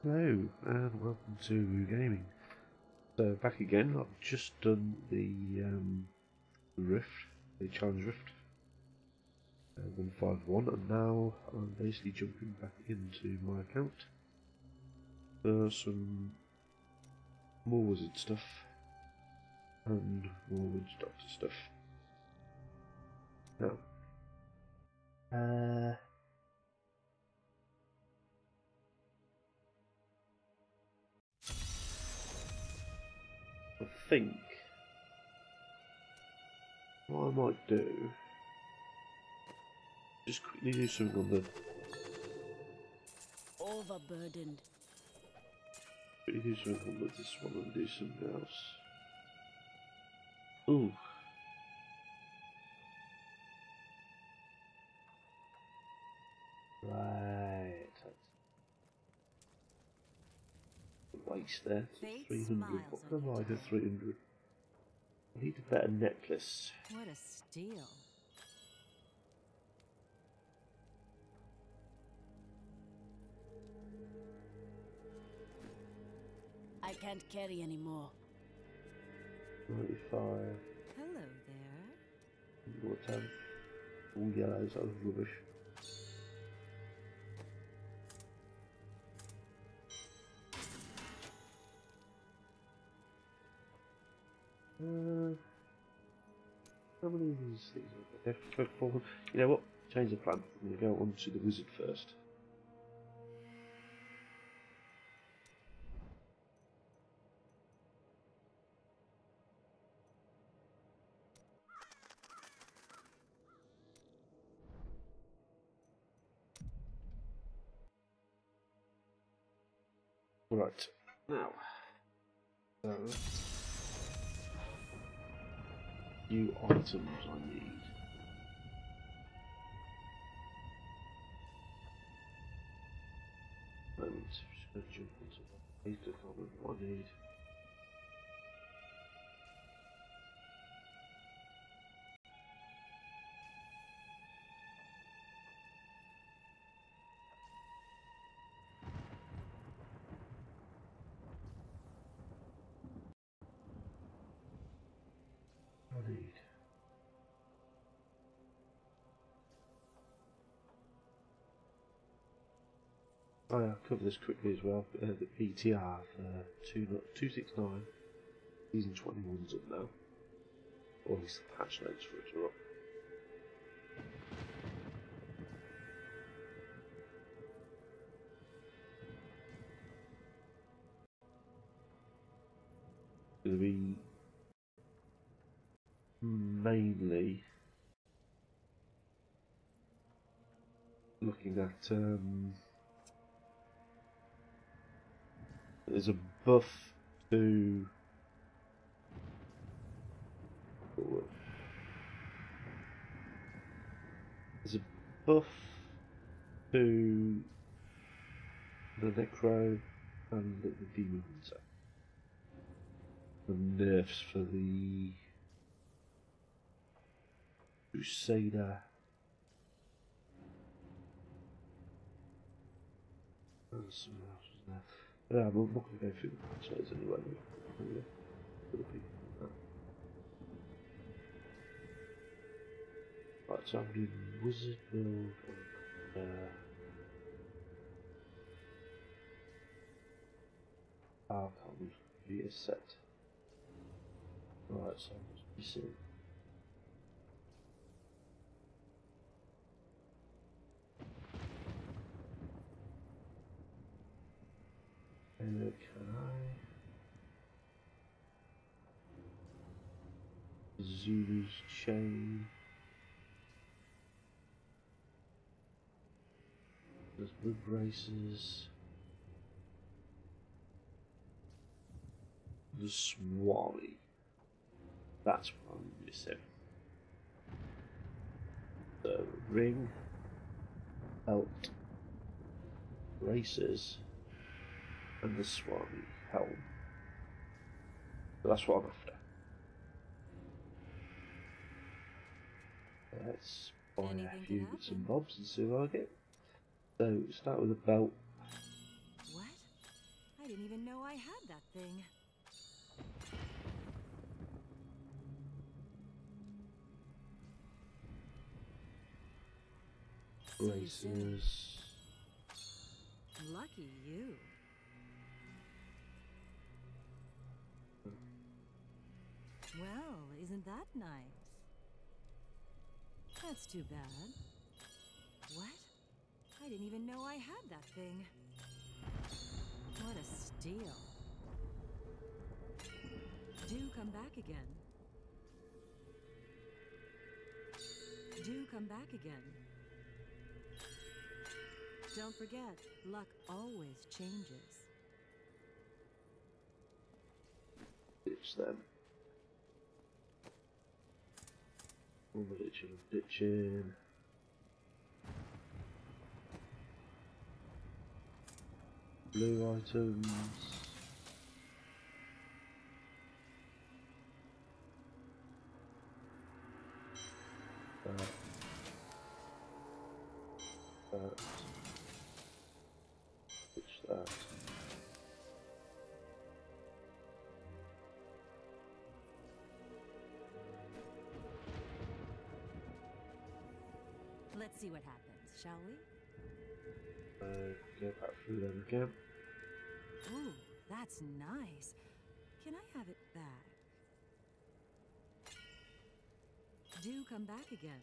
Hello and welcome to Woo Gaming. So back again. I've just done the Rift, the Challenge Rift 151, and now I'm basically jumping back into my account for some more wizard stuff and more witch doctor stuff. Now, I think what I might do, just quickly do something on the overburdened. quickly do something on this one and do something else. Ooh. Right. Waste there. 300. What can I buy for 300? I need a better necklace. What a steal. I can't carry anymore. 95. Hello there. More 10. All yellows, that was rubbish. How many of these things are there? You know what? Change the plan. I'm going to go on to the wizard first. Right, now, few items I need. Moment, just going to jump onto that page to find what I need. Oh yeah, I'll cover this quickly as well. The PTR for 269, season 21's up now. Or at least the patch notes for it are up. Going to be mainly looking at there's a buff to there's a buff to the Necro and the Demon Hunter. And nerfs for the Crusader and something else was there. But I'm not going to go through the patch notes anyway. Right, so I'm doing wizard build and Archon via set. Right, so I'm just missing. Can I? Zulu's chain. There's wood braces. The Swami. That's what I'm missing. The ring, belt, braces, and the Swami helm. So that's what I'm after. Let's buy a few bits and bobs and see what I get. So start with a belt. What? I didn't even know I had that thing. See you soon. Races. Lucky you. Well, isn't that nice? That's too bad. What? I didn't even know I had that thing. What a steal. Do come back again. Do come back again. Don't forget, luck always changes. Ditch them. One ditching and ditching. Blue items. That. Ditch that. Let's see what happens, shall we? Go back through them again. Ooh, that's nice. Can I have it back? Do come back again.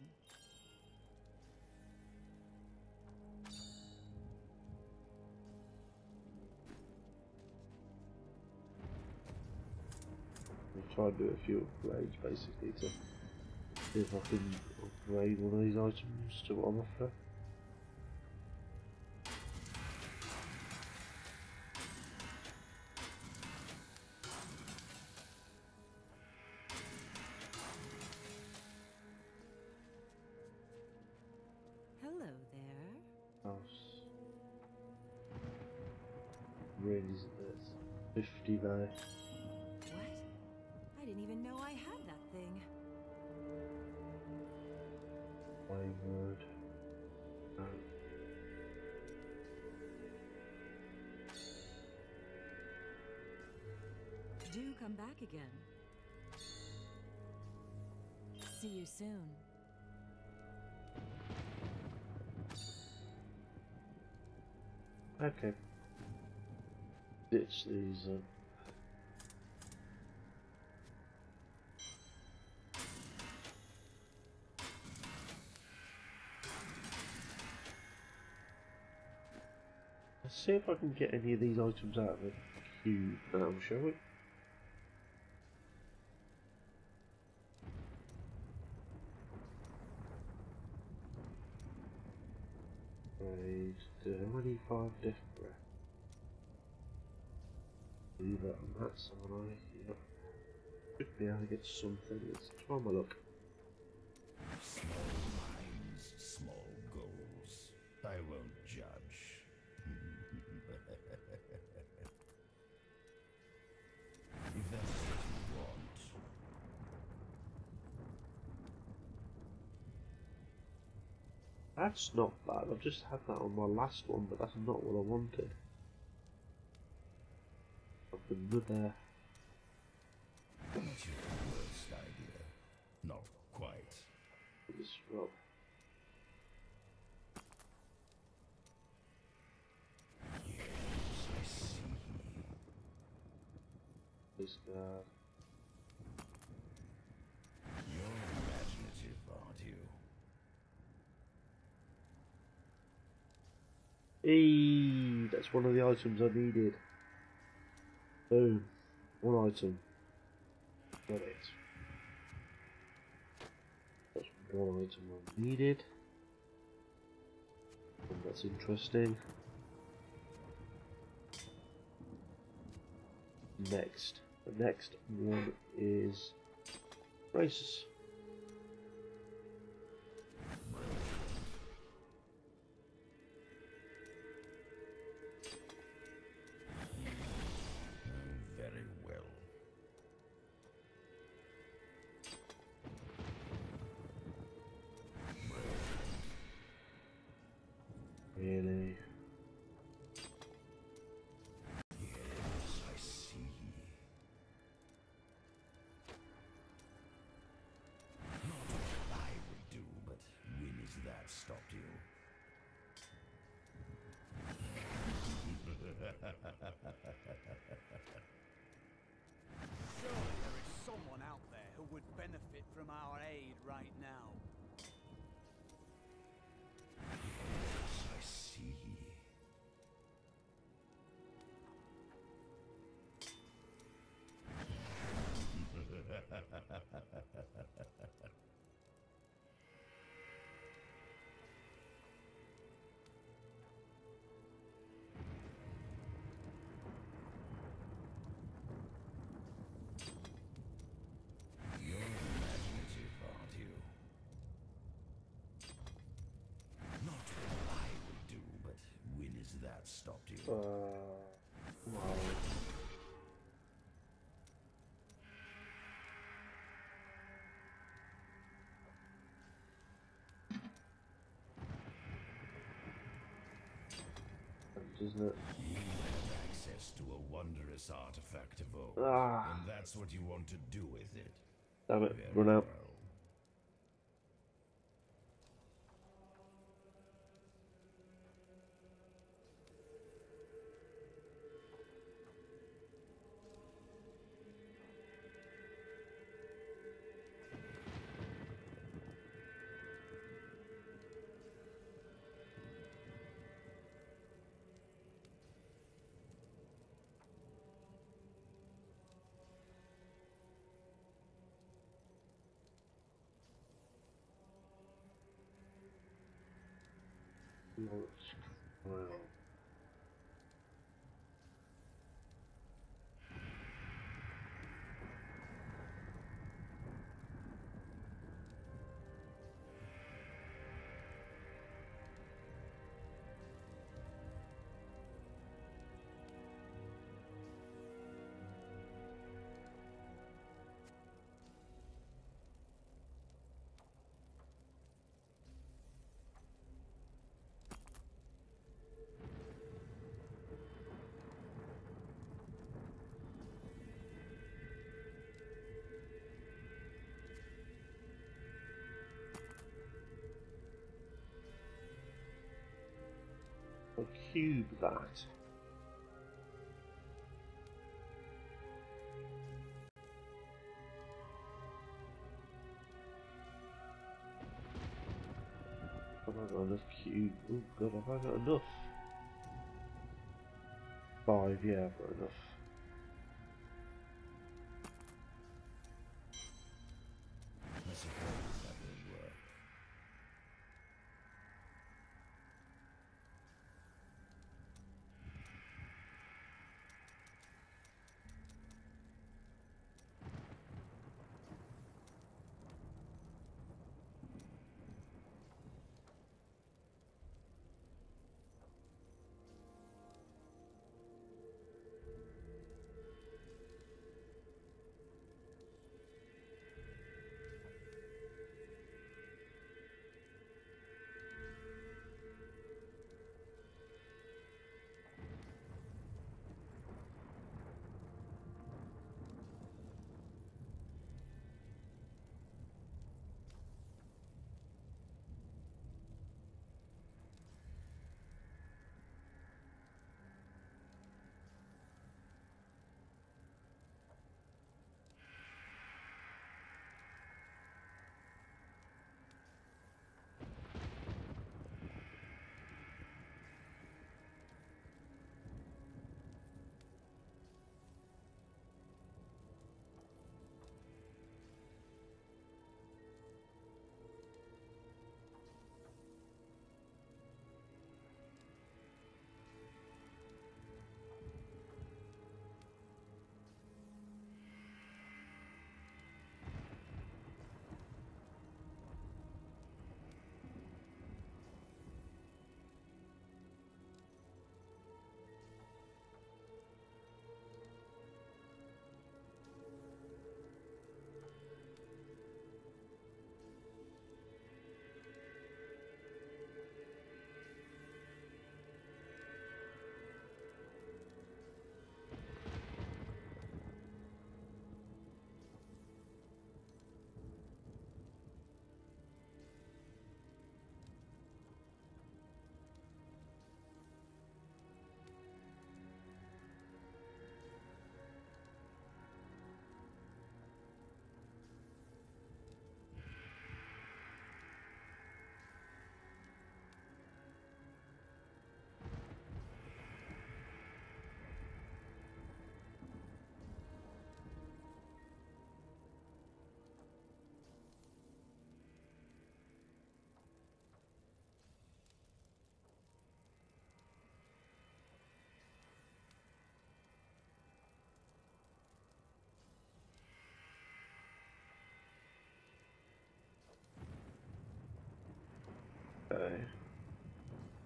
I'll try and do a few upgrades basically to see if I can upgrade one of these items to what I'm after. Hello there. House. Really isn't this? 50 there. What? I didn't even know I had that thing. Wayward. Do come back again. See you soon. Okay. Ditch these. Let's see if I can get any of these items out of the cube now, shall we? Right, 25 death breath. Do that on that side, yep. Should be able to get something, let's try my luck. Small minds, small goals. I won't judge. If that's what you want. That's not bad, I've just had that on my last one, but that's not what I wanted. Another. Not your worst idea. Not quite. Disrupt. Yes, I see. This guy. You're imaginative, aren't you? Eee, that's one of the items I needed. Boom. One item. Got it. That's one item I needed. And that's interesting. Next. The next one is races. Very well. Really? Yes, would benefit from our aid right now. Yes, I see. You're imaginative, aren't you? Not what I would do, but when has that stopped you? Well, isn't it? You have access to a wondrous artifact of old, Ah, and that's what you want to do with it. damn it, Very run out. well. Well, a cube that. Have I got enough cube? Oh god, have I got enough? 5, yeah, I've got enough. I suppose that will work.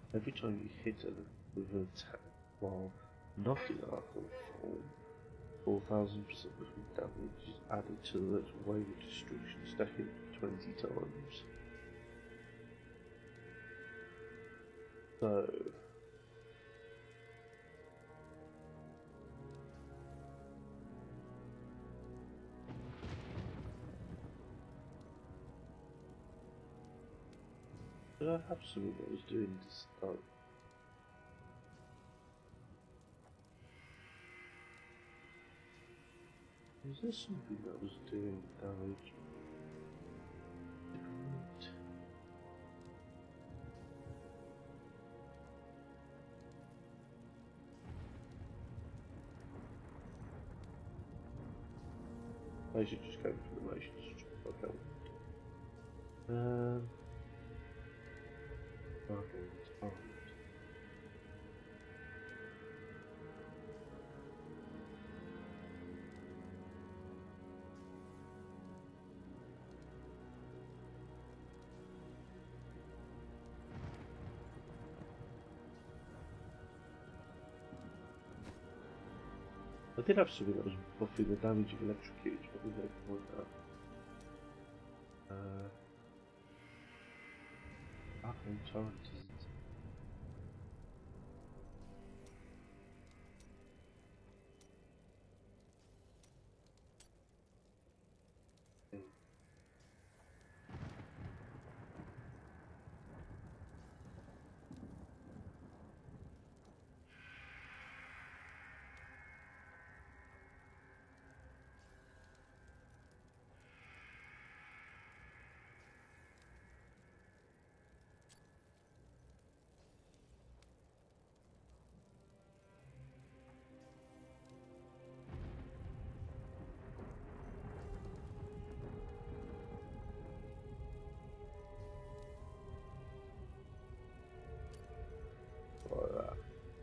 Every time you hit it with an attack while not in Arkham form, 4,000% of damage is added to its wave of destruction, stacking 20 times. So did I have something I was doing to start? Is there something that was doing damage? I should just go for the motions. Okay. Alright. I did have something that was buffing the damage of electrocutes, but there's no point now. Arcane Torrent isn't. Like that.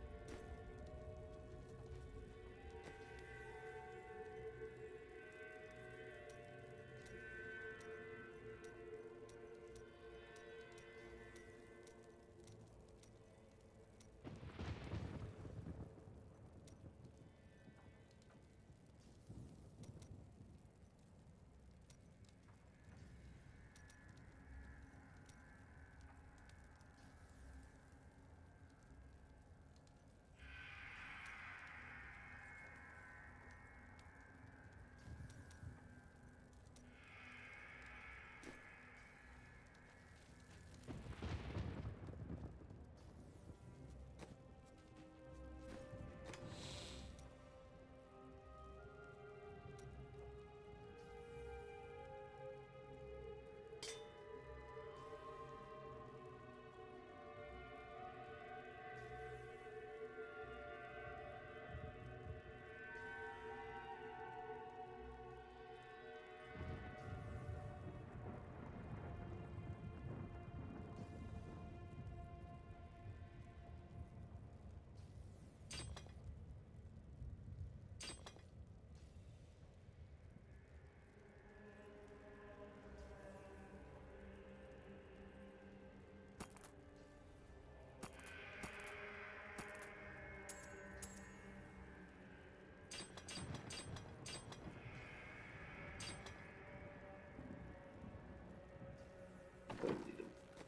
Don't need them.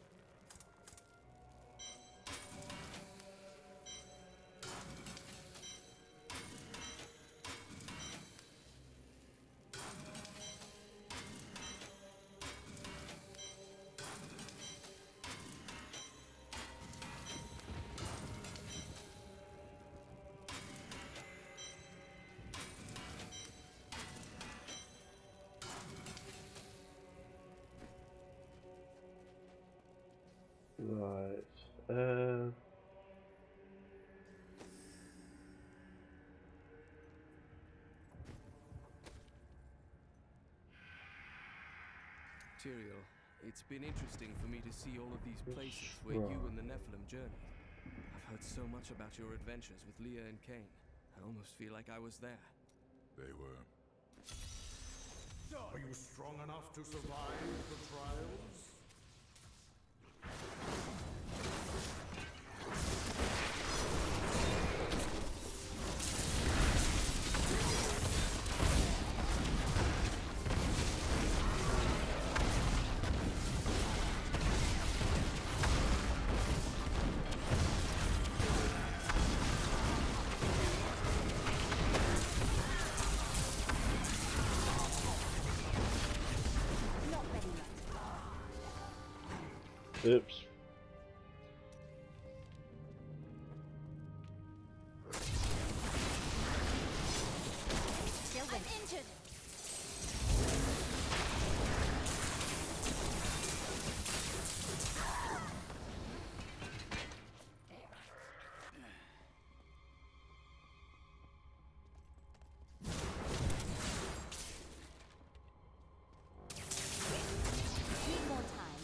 Right. Tyrael, it's been interesting for me to see all of these places where Right. you and the Nephilim journeyed. I've heard so much about your adventures with Leah and Cain. I almost feel like I was there. They were. Are you strong enough to survive the trials? Oops. I'm injured. Need more time.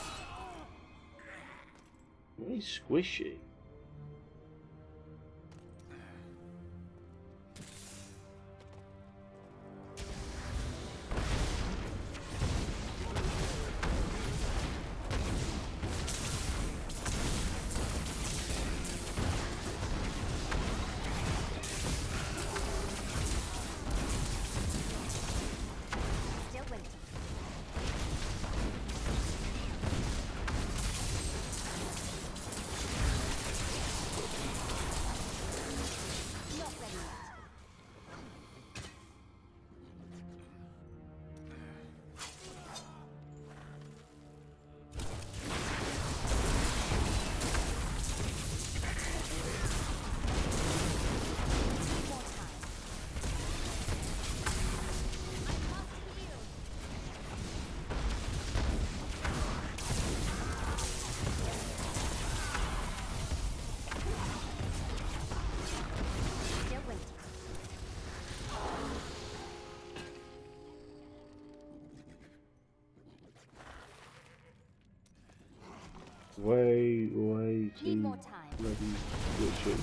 Very squishy. Still waiting. Not ready yet. Need more time. I must heal. Still waiting. Way Need too more time. bloody squishy.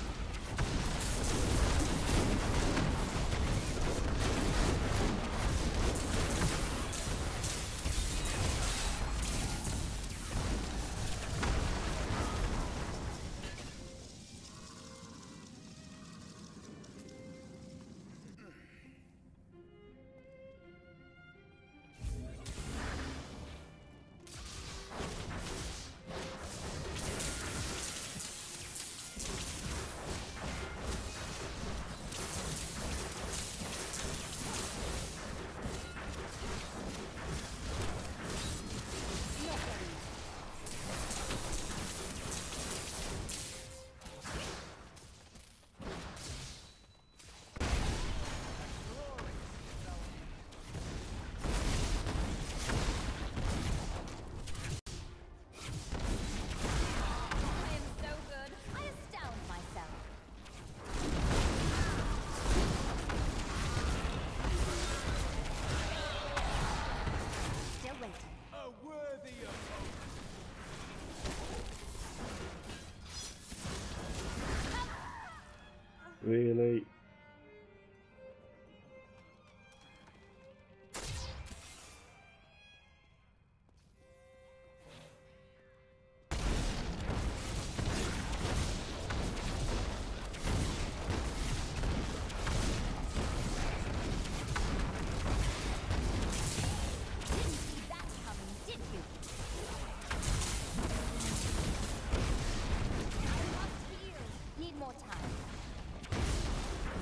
Not ready yet. I am so good. I astound myself. Still waiting. A worthy opponent. Really? Didn't see that coming, did you? I must heal. Need more time.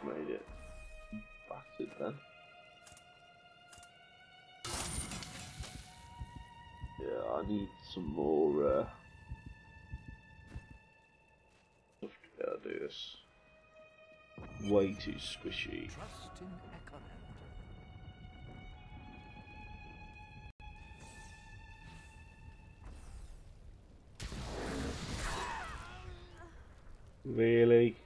made it battered then. Yeah, I need some more stuff to be able to do this. Way too squishy. Trust in Echonet. Really?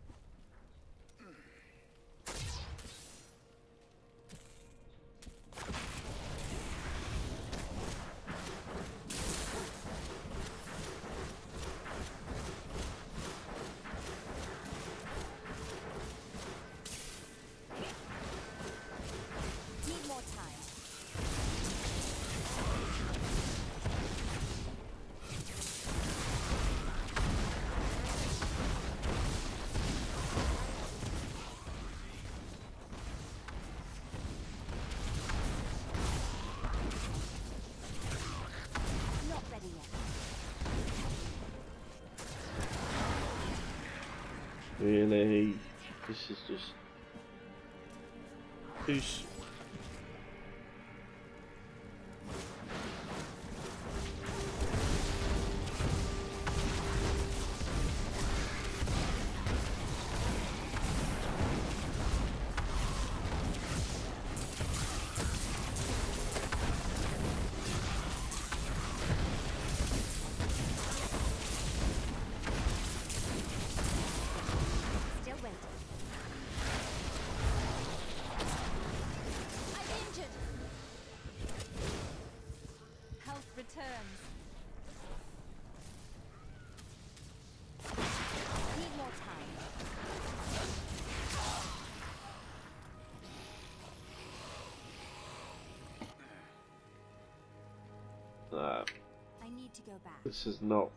Need more time. Not ready yet. Really? This is just too. Still waiting. I'm injured. Health returns. Need more time. Nah, I need to go back. this is not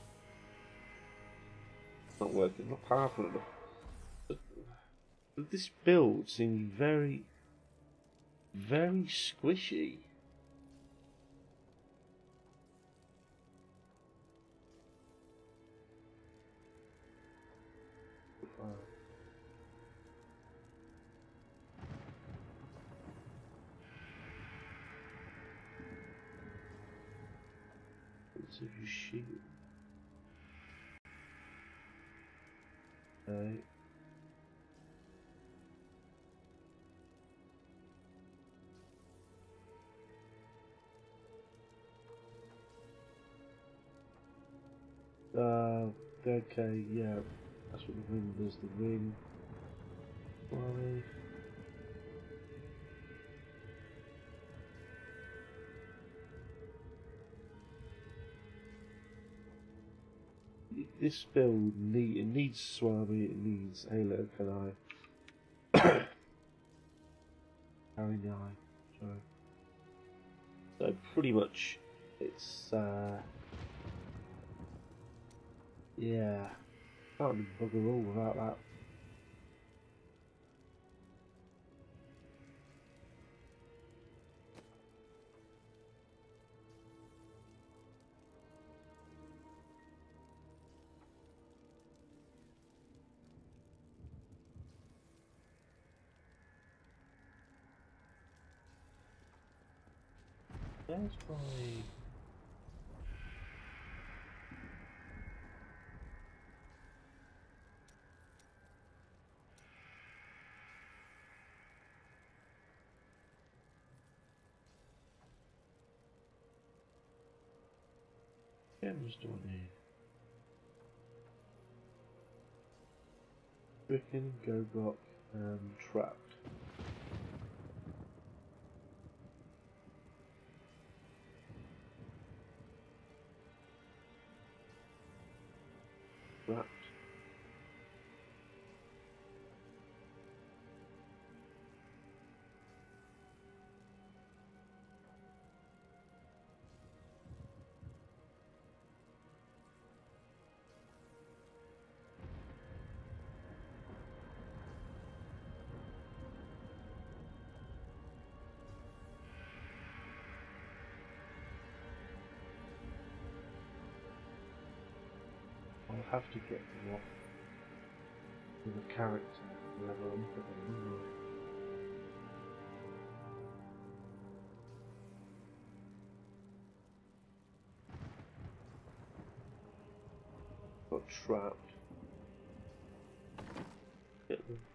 working. Not powerful enough. But this build seems very, very squishy. What's your shield? Okay. Okay, yeah, that's what the ring does. The ring. Why? This build needs Swami, it needs Halo Kanai. Harry Nye, sorry. So pretty much it's yeah. Can't do bugger all without that. There's my cameras down here. Stricken, Gobok, and Trapped. Trapped. I'll have to get them off with a character. level up again. Got trapped. Get them.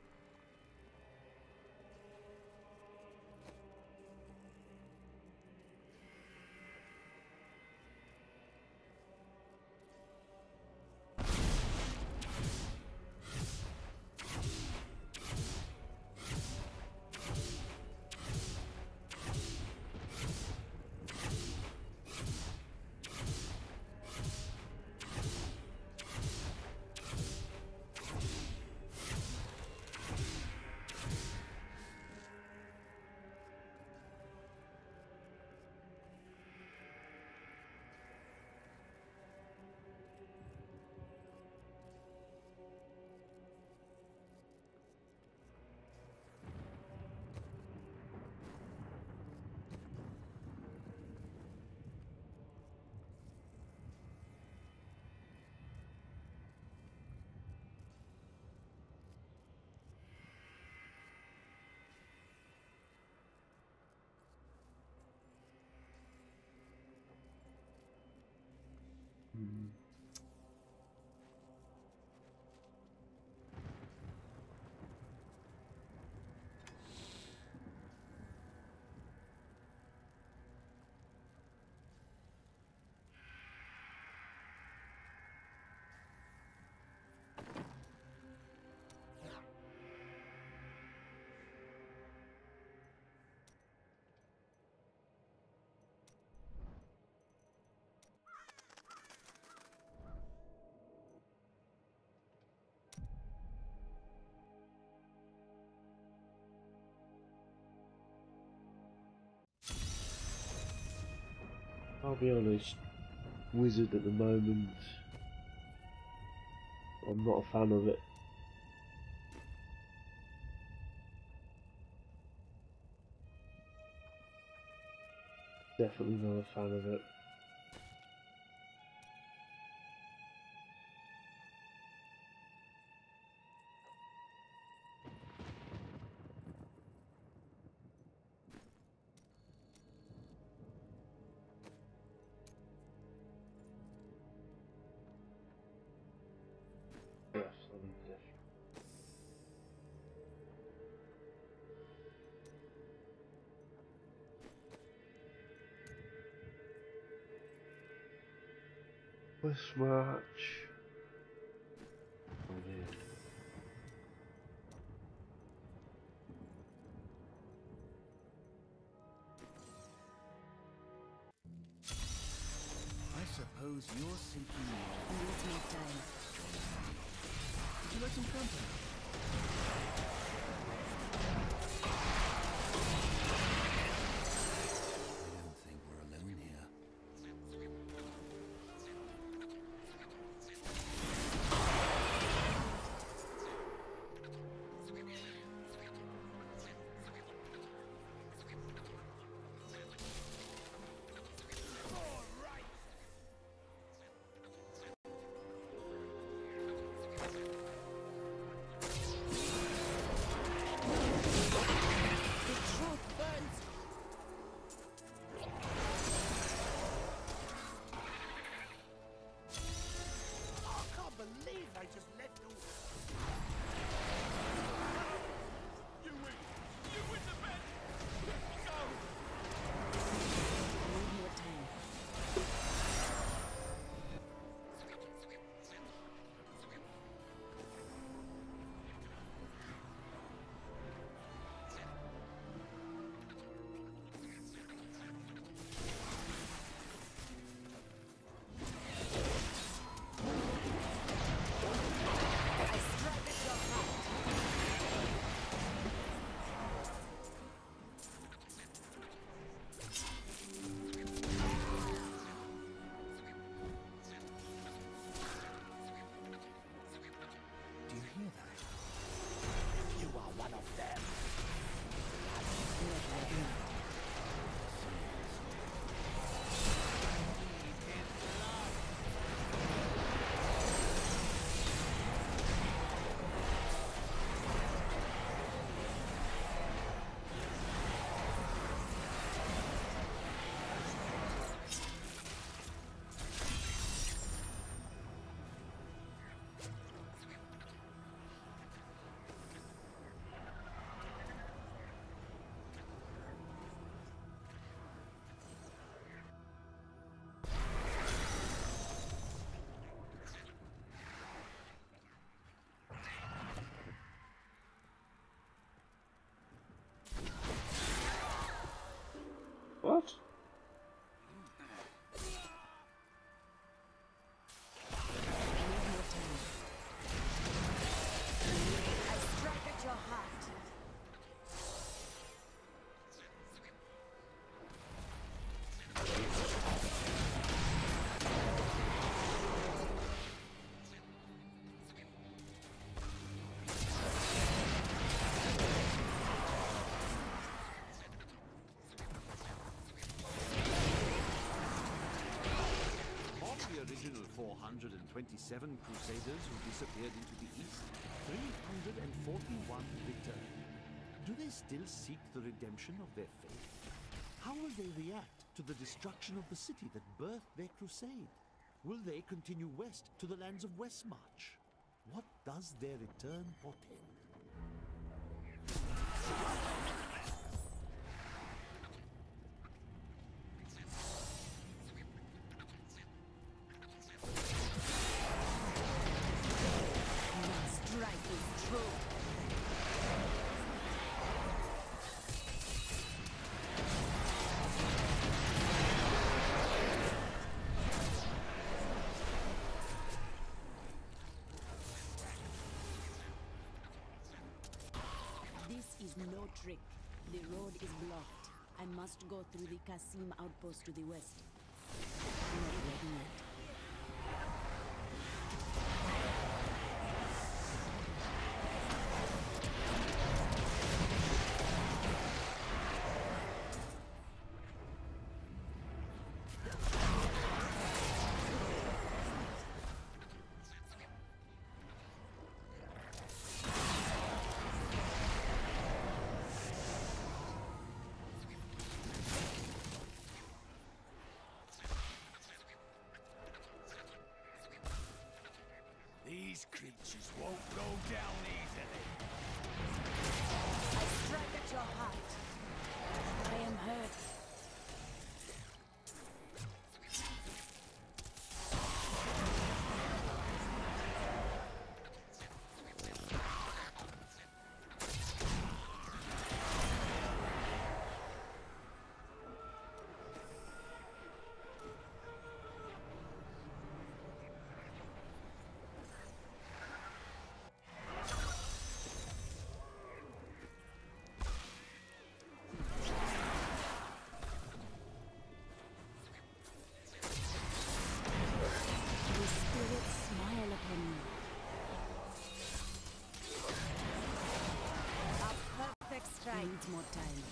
I'll be honest, Wizard at the moment, I'm not a fan of it. Definitely not a fan of it. Yes, I need this. Quest match. Oh dear. I suppose you're seeking The ultimate day. Would you like some company? I don't think we're alone here. crusaders who disappeared into the east, 341 returned. Do they still seek the redemption of their faith? How will they react to the destruction of the city that birthed their crusade? Will they continue west to the lands of Westmarch? What does their return portend? Strike is true. This is no trick. The road is blocked. I must go through the Qasim outpost to the west. Not ready yet. These creatures won't go down easily. I strike at your heart. I am hurt. The spirits smile upon me. A perfect strike. Needs more time.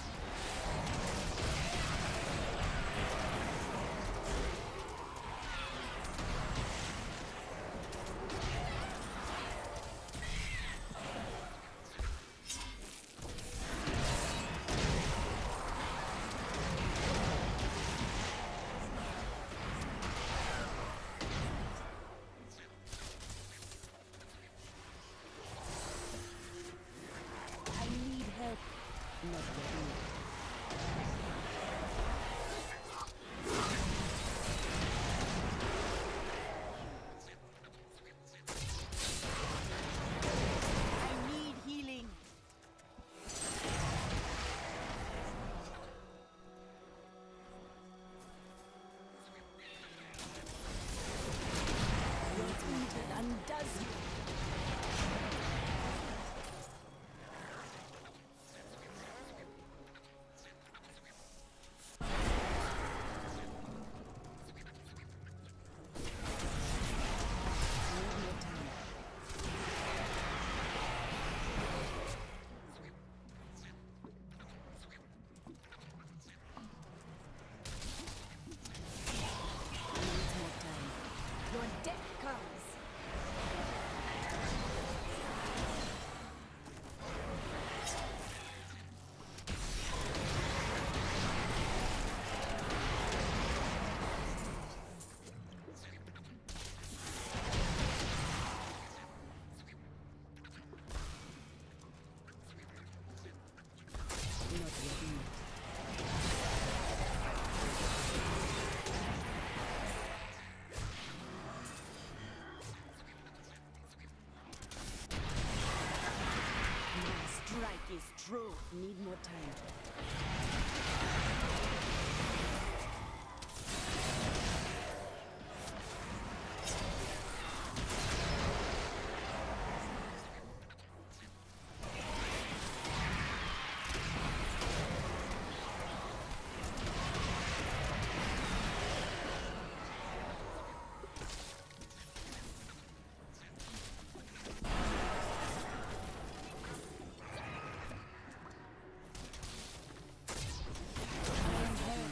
I need help. Not ready yet. I need healing. Your evil undoes you. Need more time. Needs more time. Your death comes. Not ready yet. My strike is true. Need more time. I am hurt.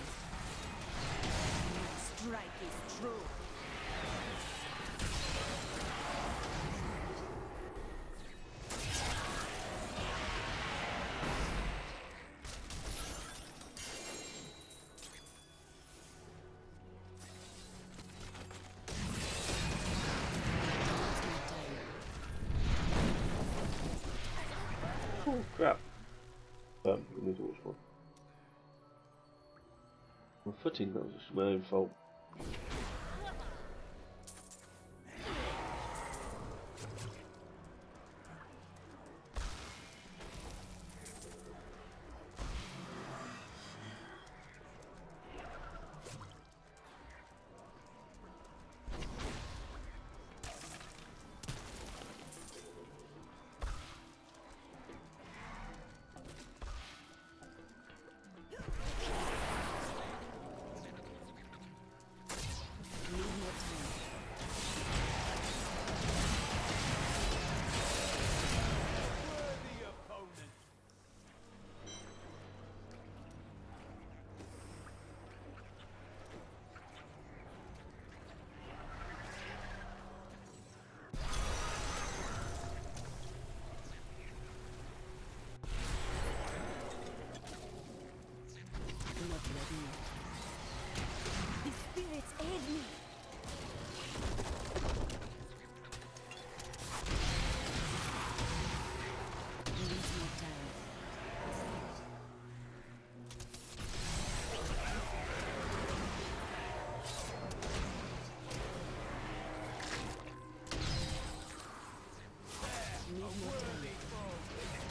Oh crap. We need to watch one. My footing, that was my own fault. Worthy opponent. Not ready yet. The spirits aid me. Needs more time. Need more time.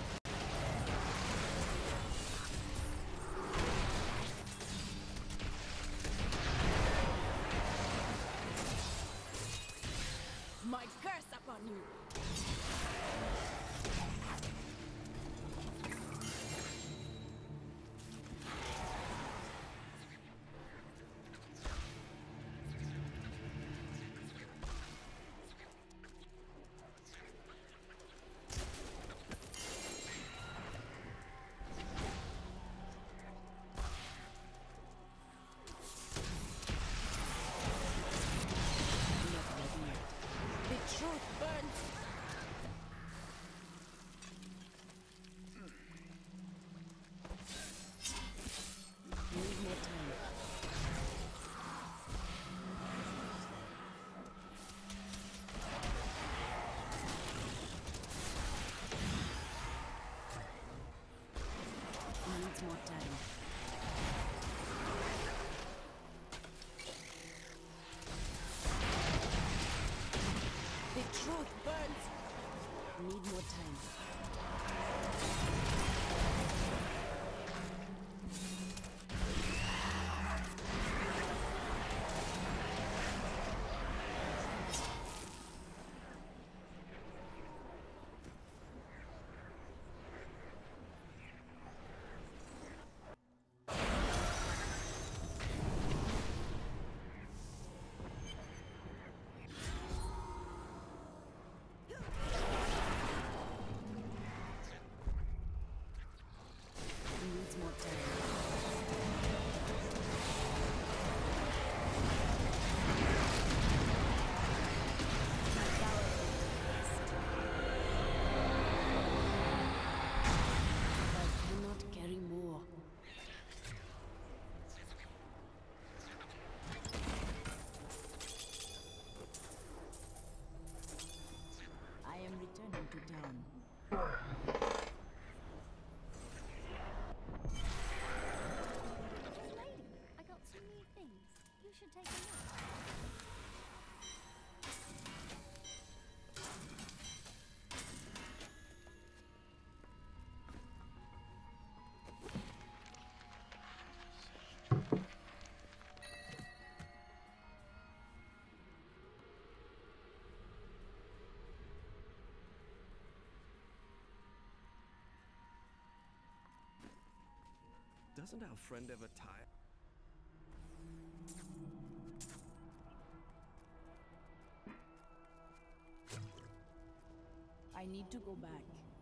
My curse upon you! Not ready yet. The truth burns! Need more time. Needs more time. The truth burns! Need more time. Needs more time. I cannot carry more. I am returning to town. Lady, I got some new things. You should take a look. Doesn't our friend ever tire? I need to go back.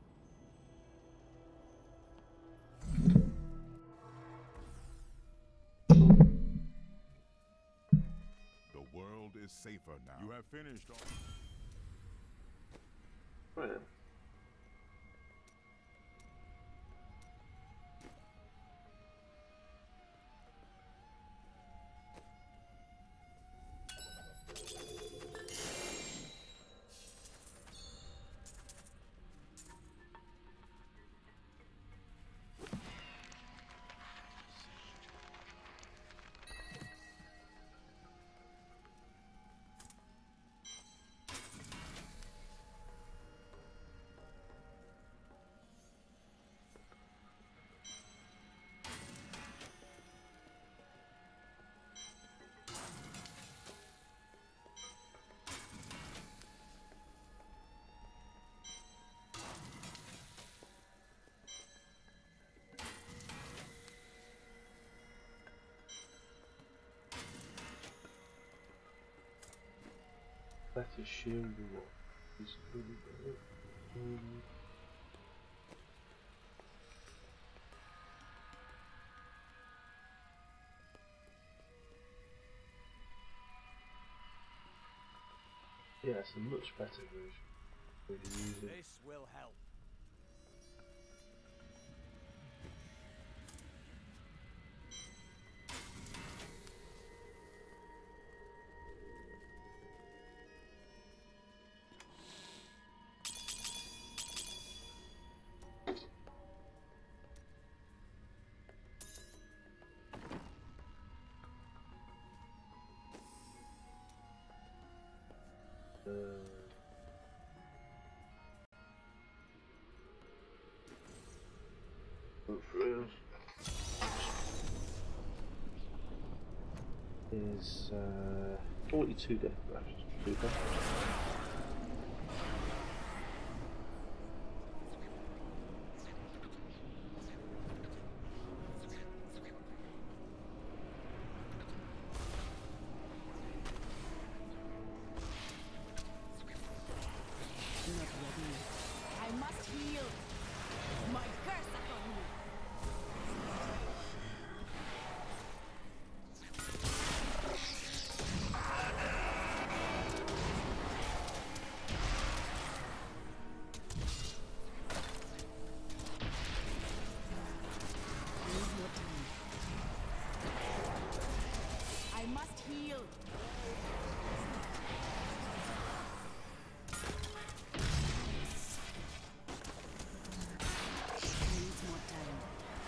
The world is safer now. You have finished all. Right then. better shield or what? Is really better. Yeah, it's a much better version. Really use it. This will help. Is 42 death grafts. Super. Not ready. I must heal. My curse upon me. Need more time. I must heal. Needs more time.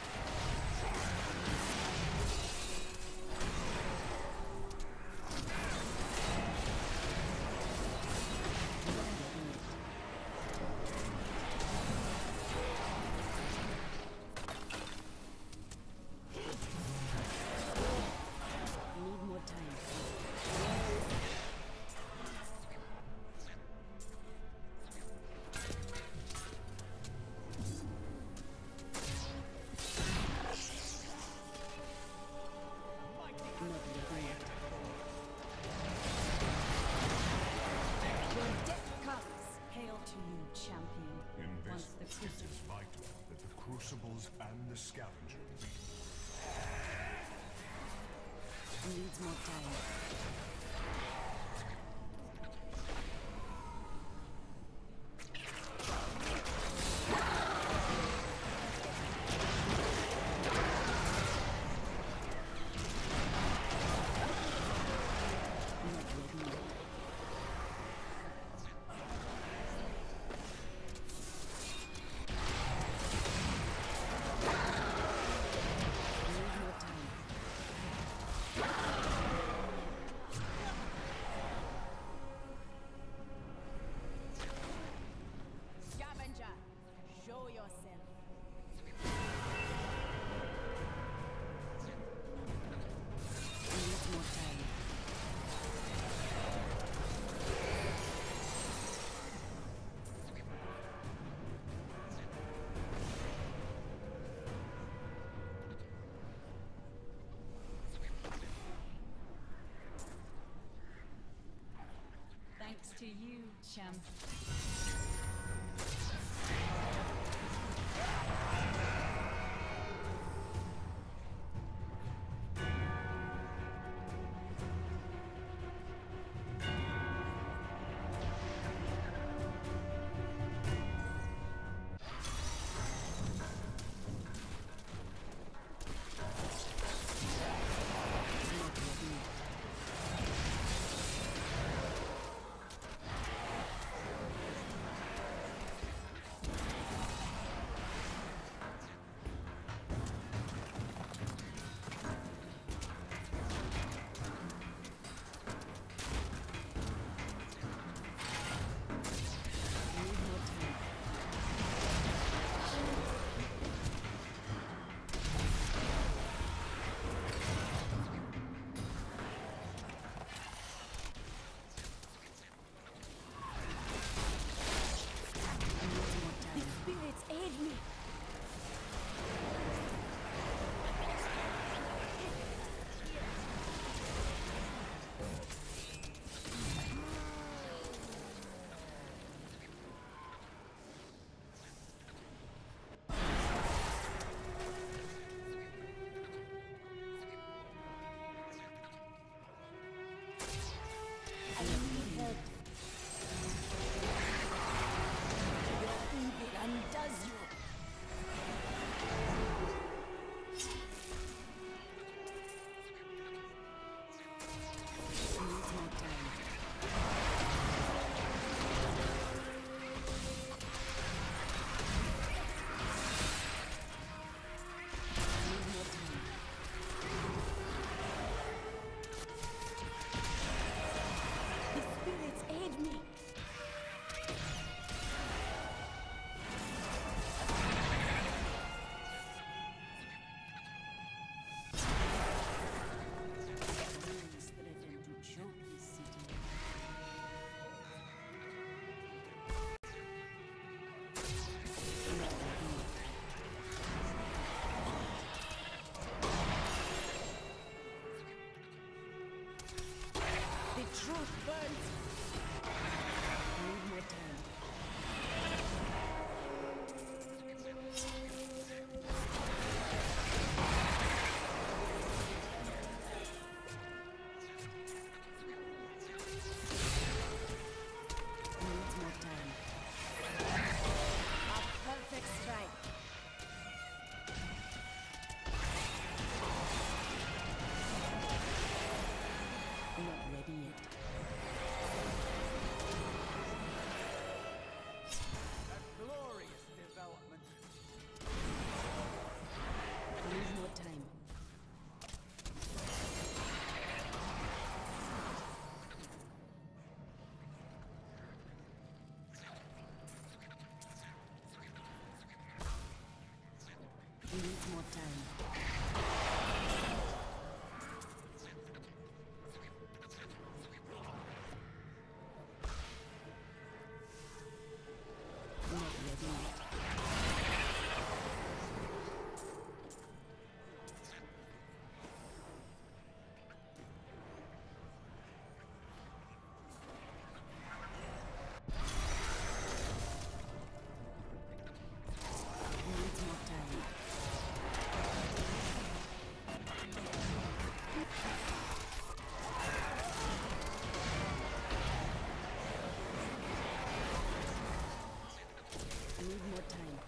Need more time. Not ready yet. Your death comes. Hail to you, champion. In Once this, the it crucible. is vital that the crucibles and the scavenger meet. Needs more time. Not ready yet. Need more time. Scavenger, show yourself. Needs more time. Thanks to you, champ. Not ready yet. time. Not ready yet. Needs more time. Need more time.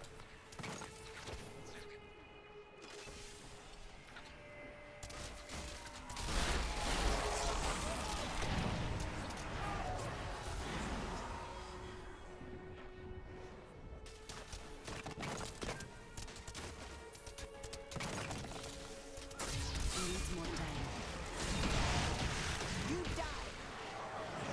Needs more time. You die!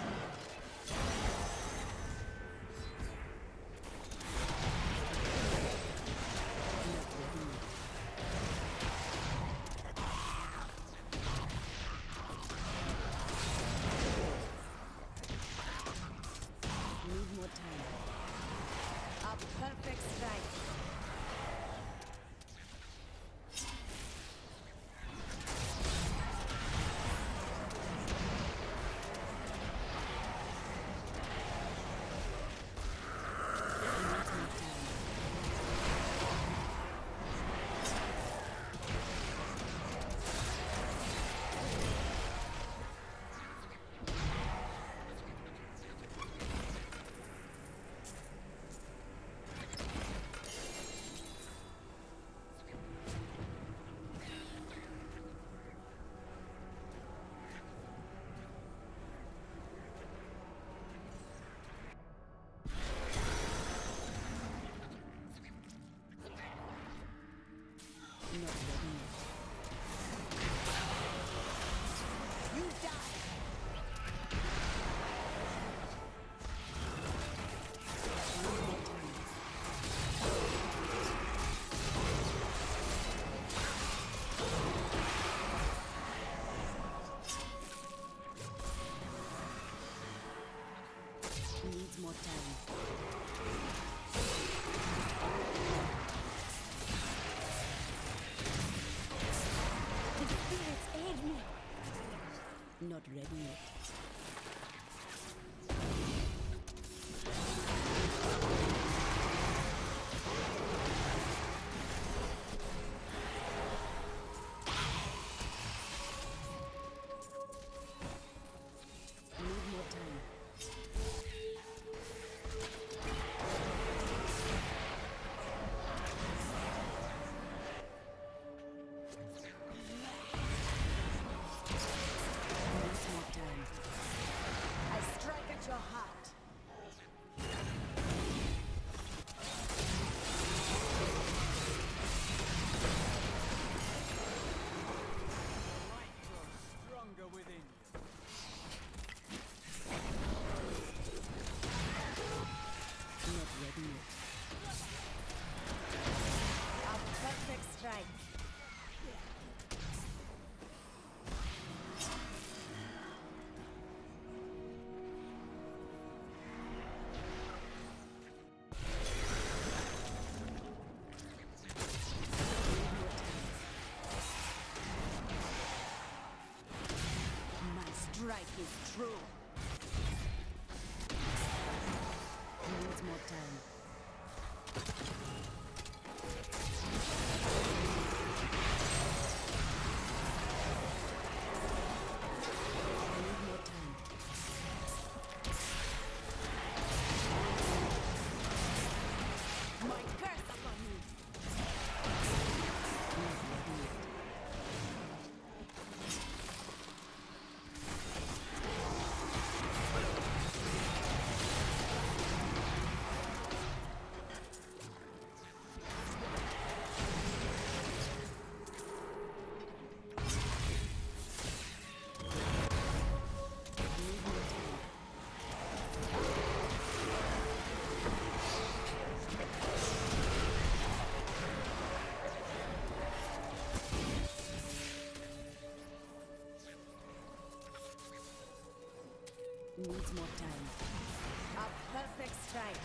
Needs more time. A perfect strike.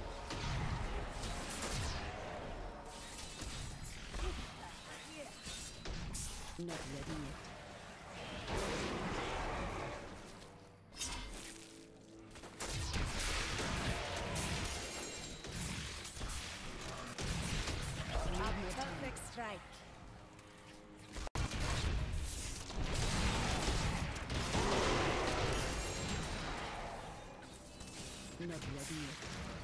Not ready yet. Perfect strike. Not ready yet.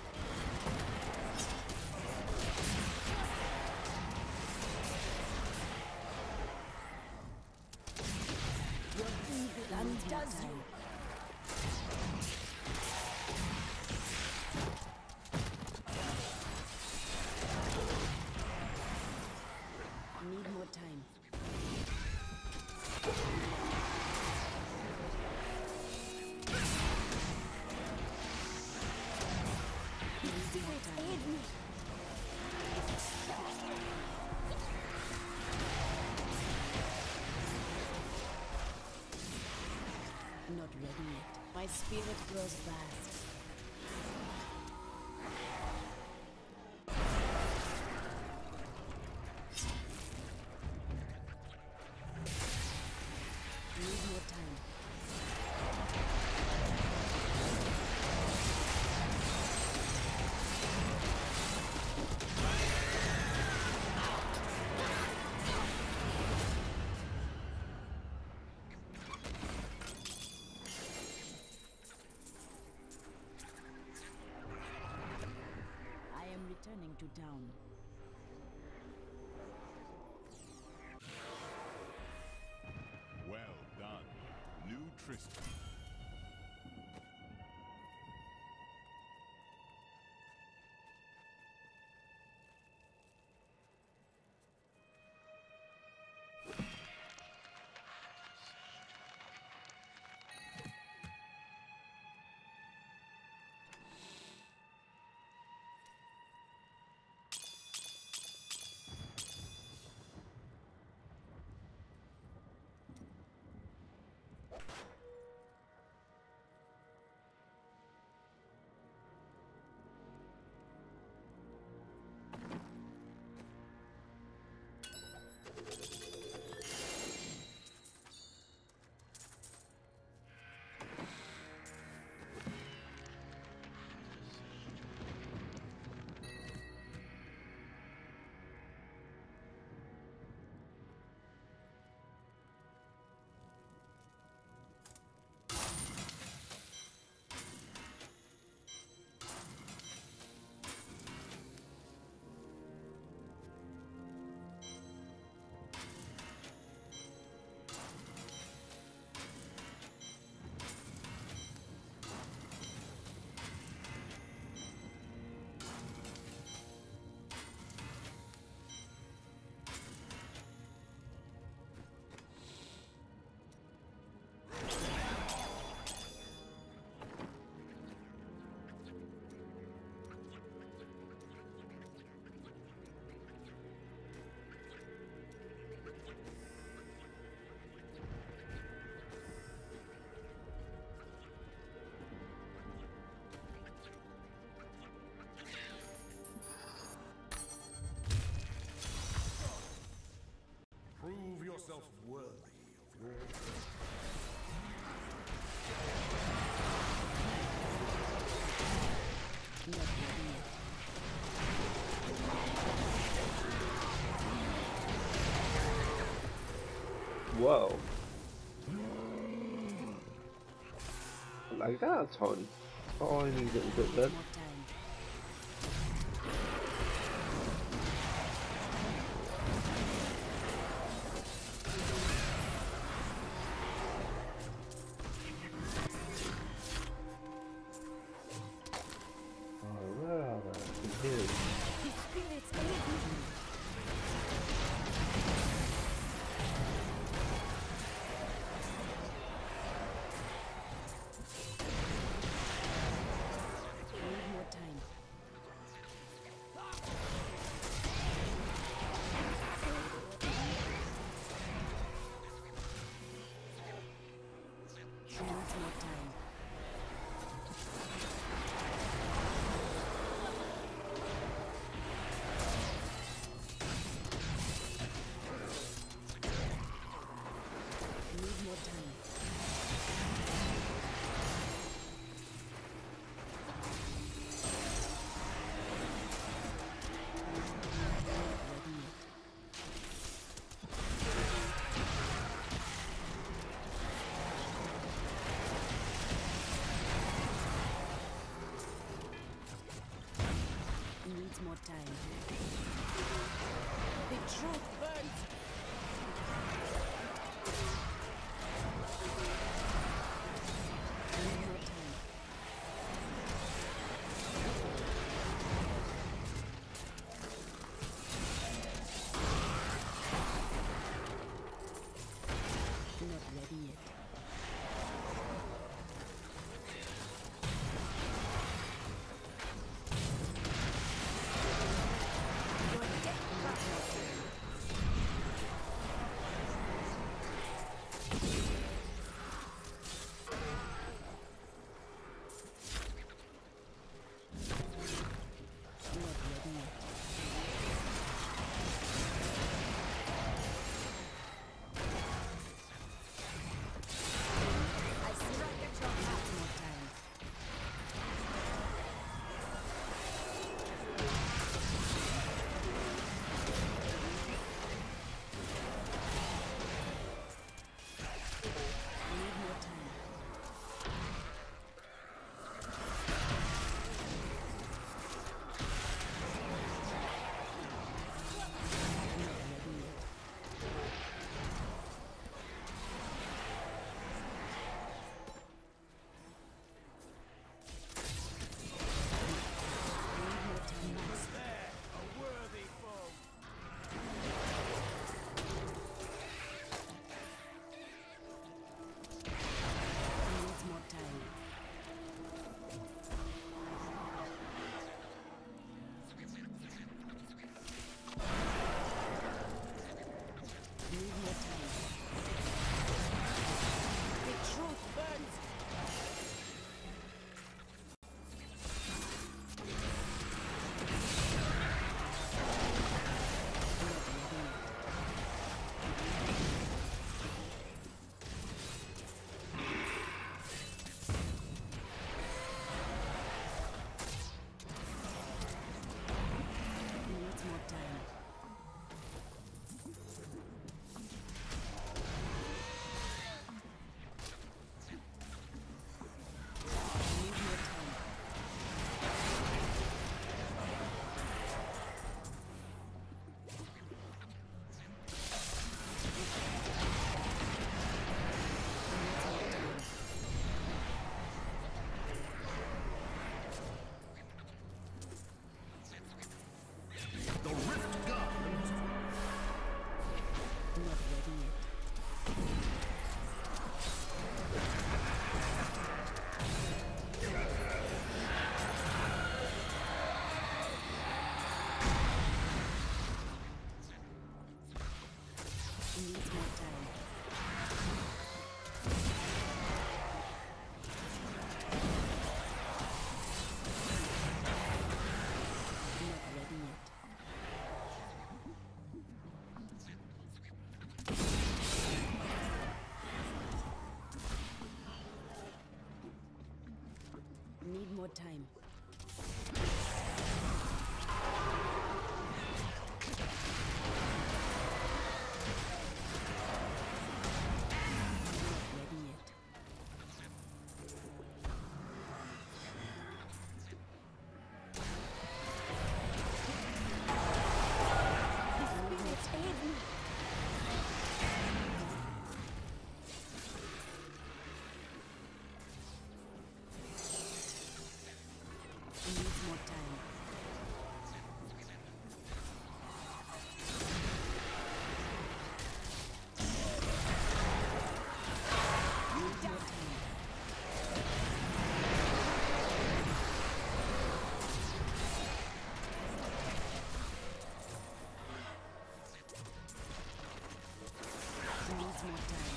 Your evil undoes you. Need more time. Need more time. Aid me. Not ready yet. My spirit grows fast. Need more time. I am returning to town. Well done. New Tristan. Prove yourself worthy of your Not ready yet. Whoa. Like that a ton. Tiny little bit then. More time. Oh, where are they? Here. His spirits aid me. Need more time. Needs more time. more time. The truth burns. Need more time. Not ready yet. Need more time. Not ready yet. Needs more time. Need more time. Needs more time.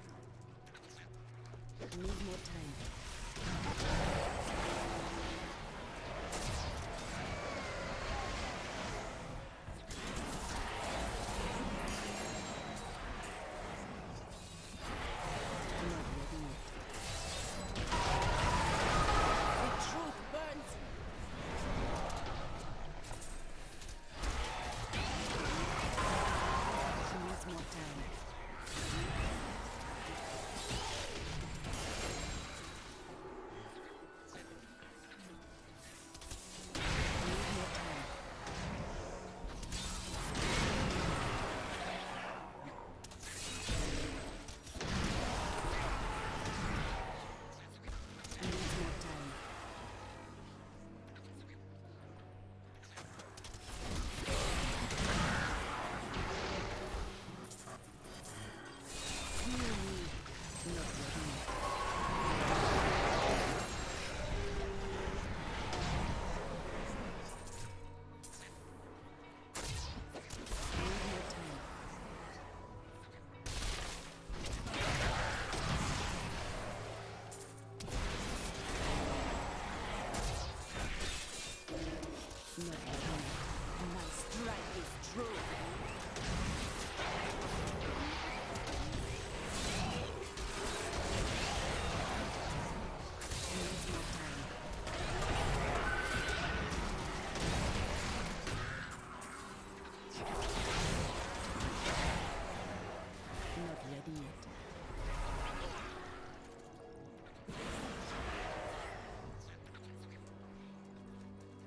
Need more time.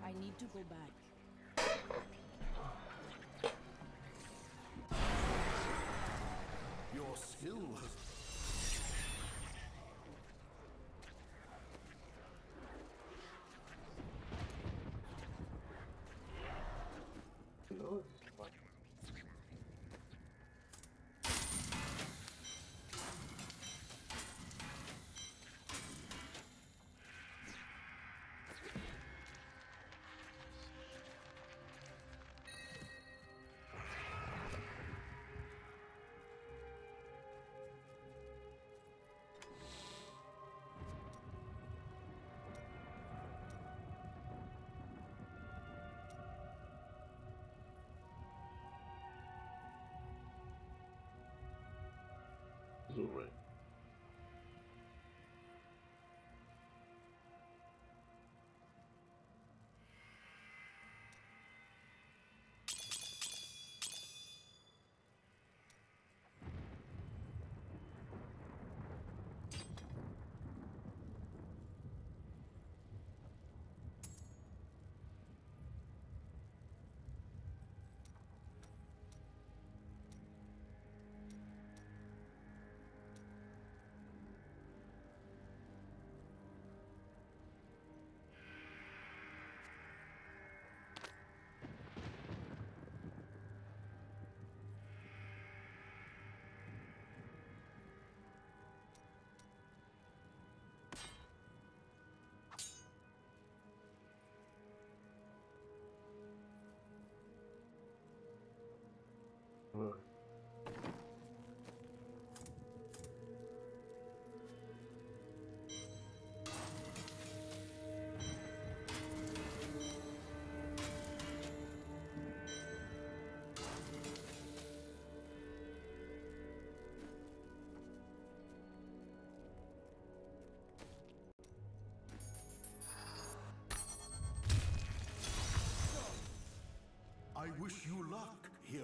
I need to go back. Your skill has... It's alright. Well, I wish you luck, hero.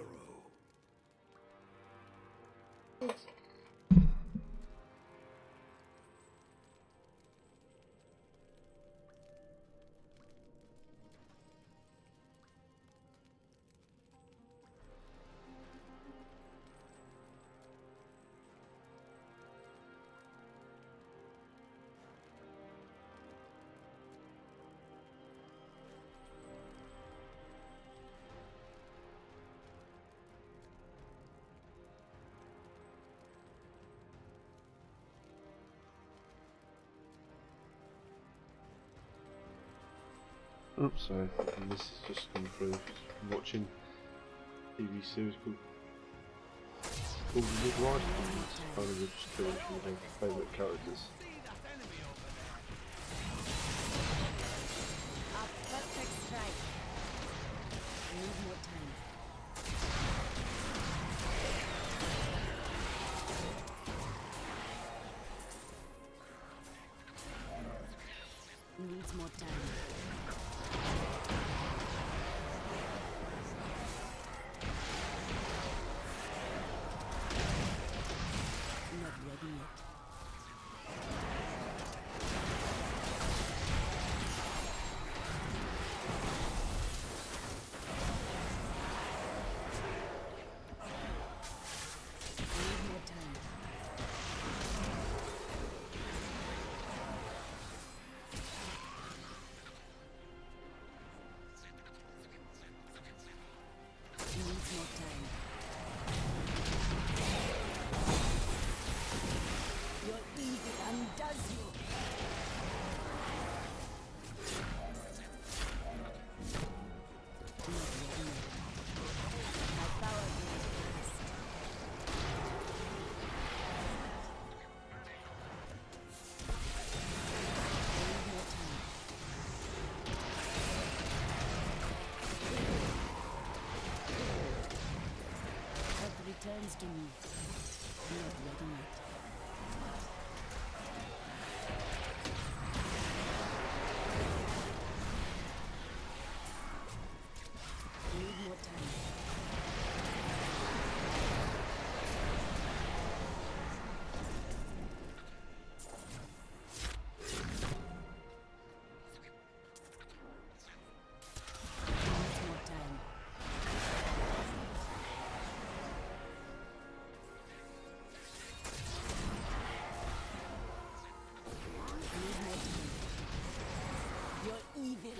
oops, sorry. And this is just come through. Watching a TV series called Midwife, and it's kind of just killing some of my favourite characters. A perfect strike. I need more time. Needs more time. Not ready yet.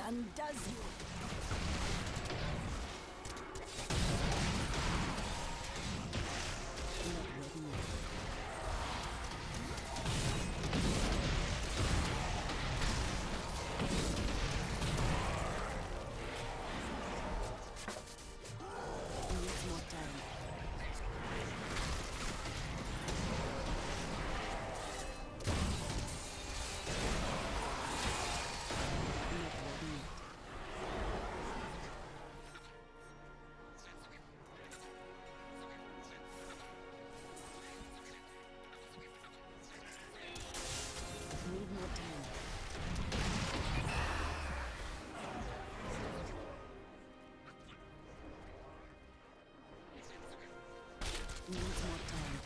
undoes you. Not ready yet. Needs more time. Not ready yet. Need more time. Needs more time.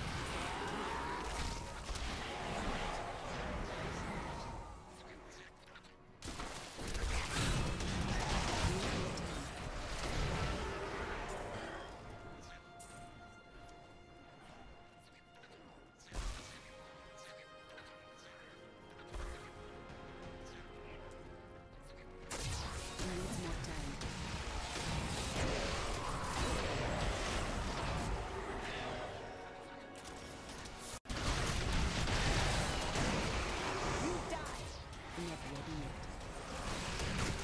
Need more time. Needs more time. You die! Not ready yet.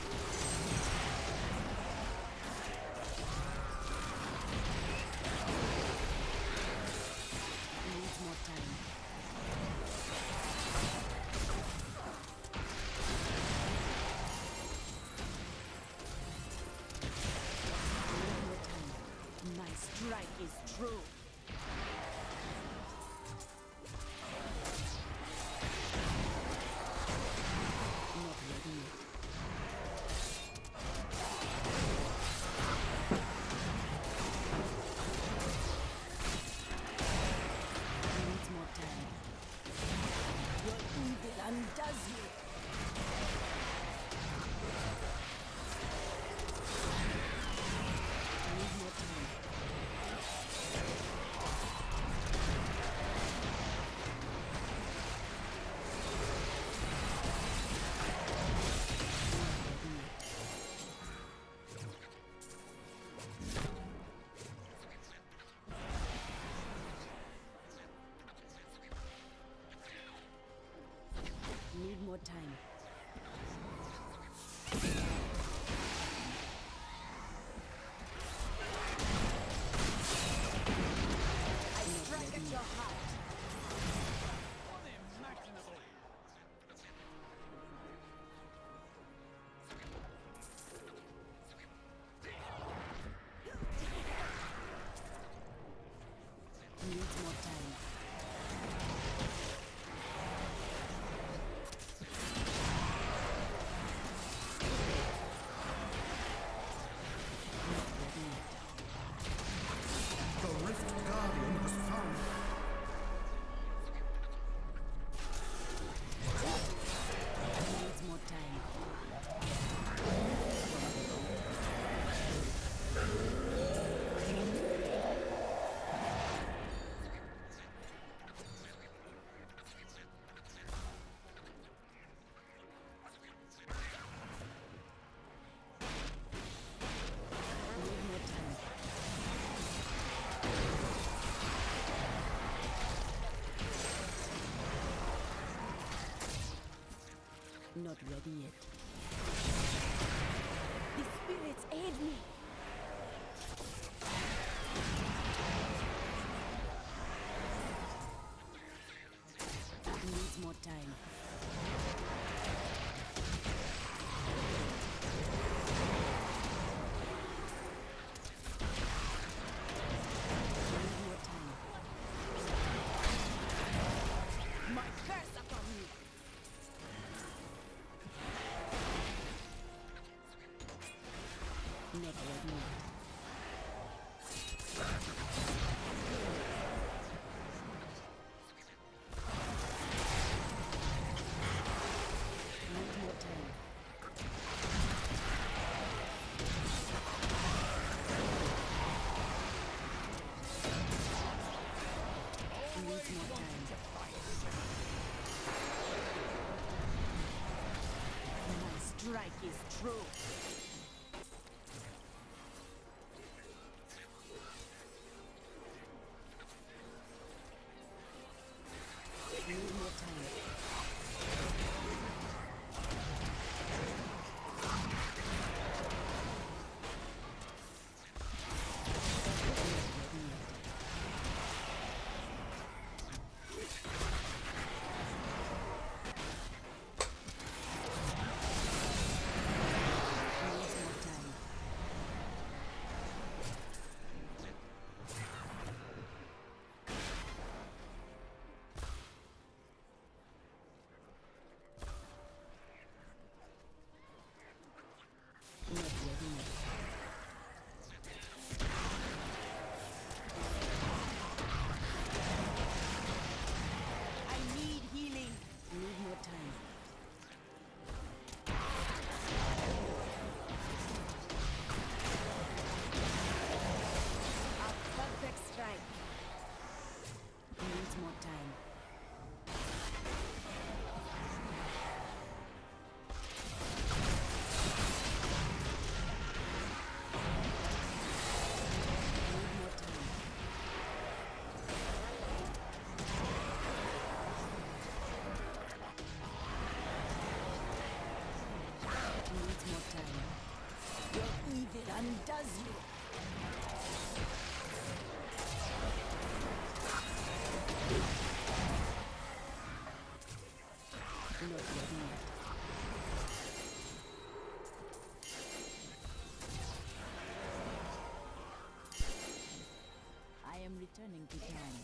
Needs more time. Need more time. My strike is true. Not ready yet. Needs more time. Your evil undoes you. Need more time. Not ready yet. Need more time. I strike at your heart. Unimaginable. Needs more time. Not ready yet. The Rift Guardian was found. Needs more time. Need more time. Not ready yet. The spirits aid me. Needs more time. Need more time. My curse upon you. Not ready yet. Need more time. Needs more time. My strike is true. Need more time. Undoes you. Not ready yet. I am returning to town.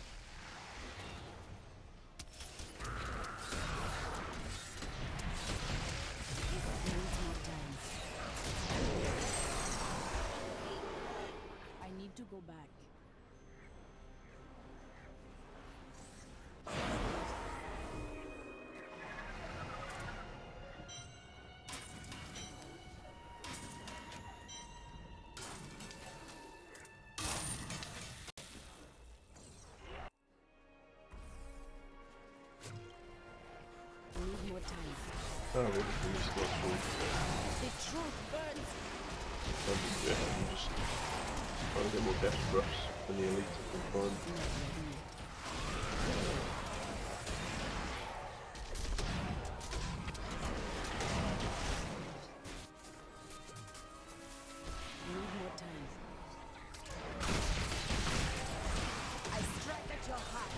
Needs more time. I need to go back. Need more time. Oh, we'll just finish this one. The truth burns. Yeah, I'm just trying to get more death buffs than the elite can find. Need more time. I strike at your heart.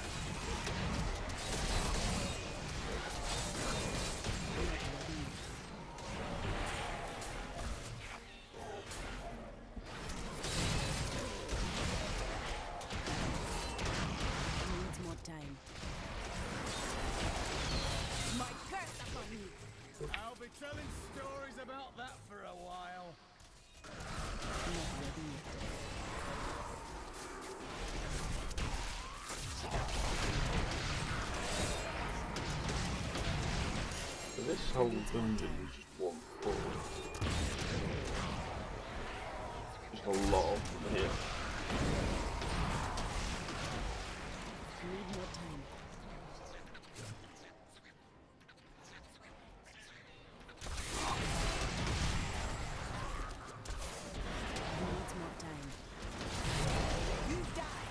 Needs more time. My curse upon you. I'll be telling stories about that for a while. Not ready yet. So this whole dungeon is just one floor. Just a lot of them here. Need more time. Needs more time. You die.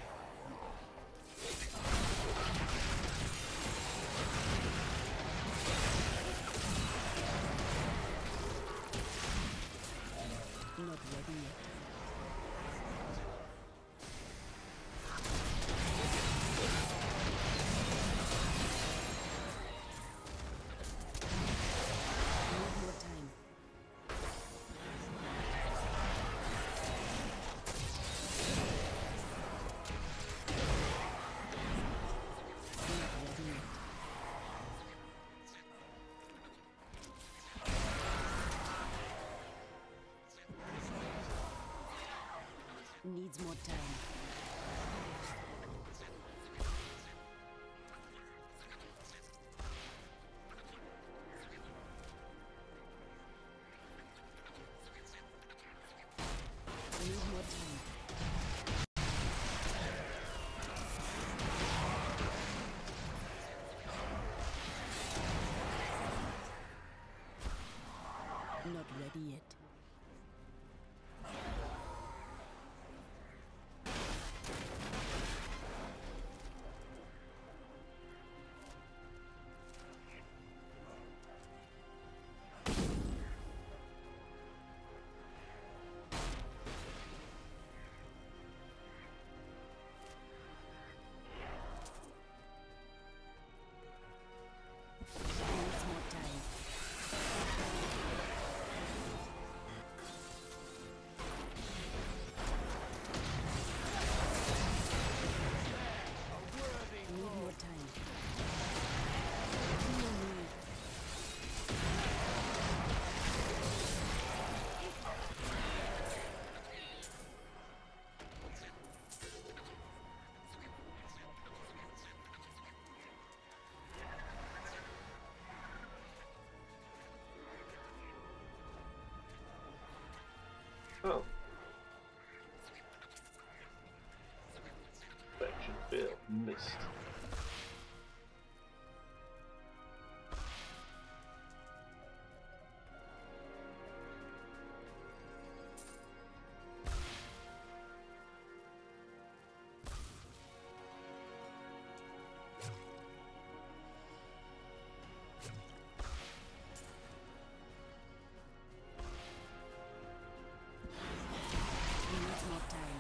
Not ready yet. Need more time. Not ready yet. Needs more time. Need more time. Not ready yet. Needs more time. Need more time. Heal me. Oh. Infection failed. Missed. Needs more time.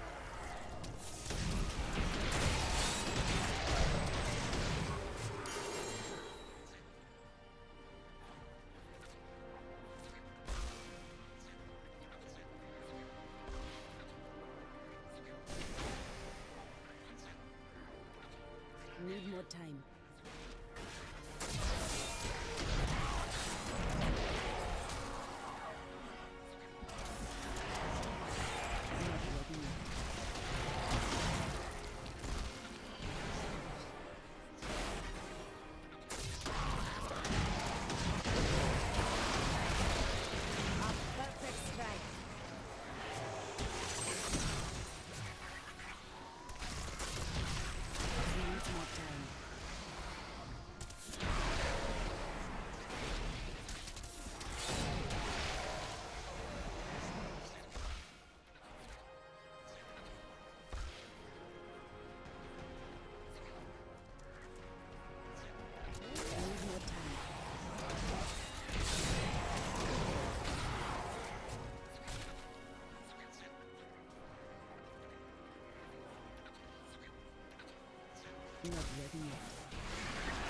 Need more time. Not ready yet. A perfect strike. Needs more time. Need more time. Not ready yet.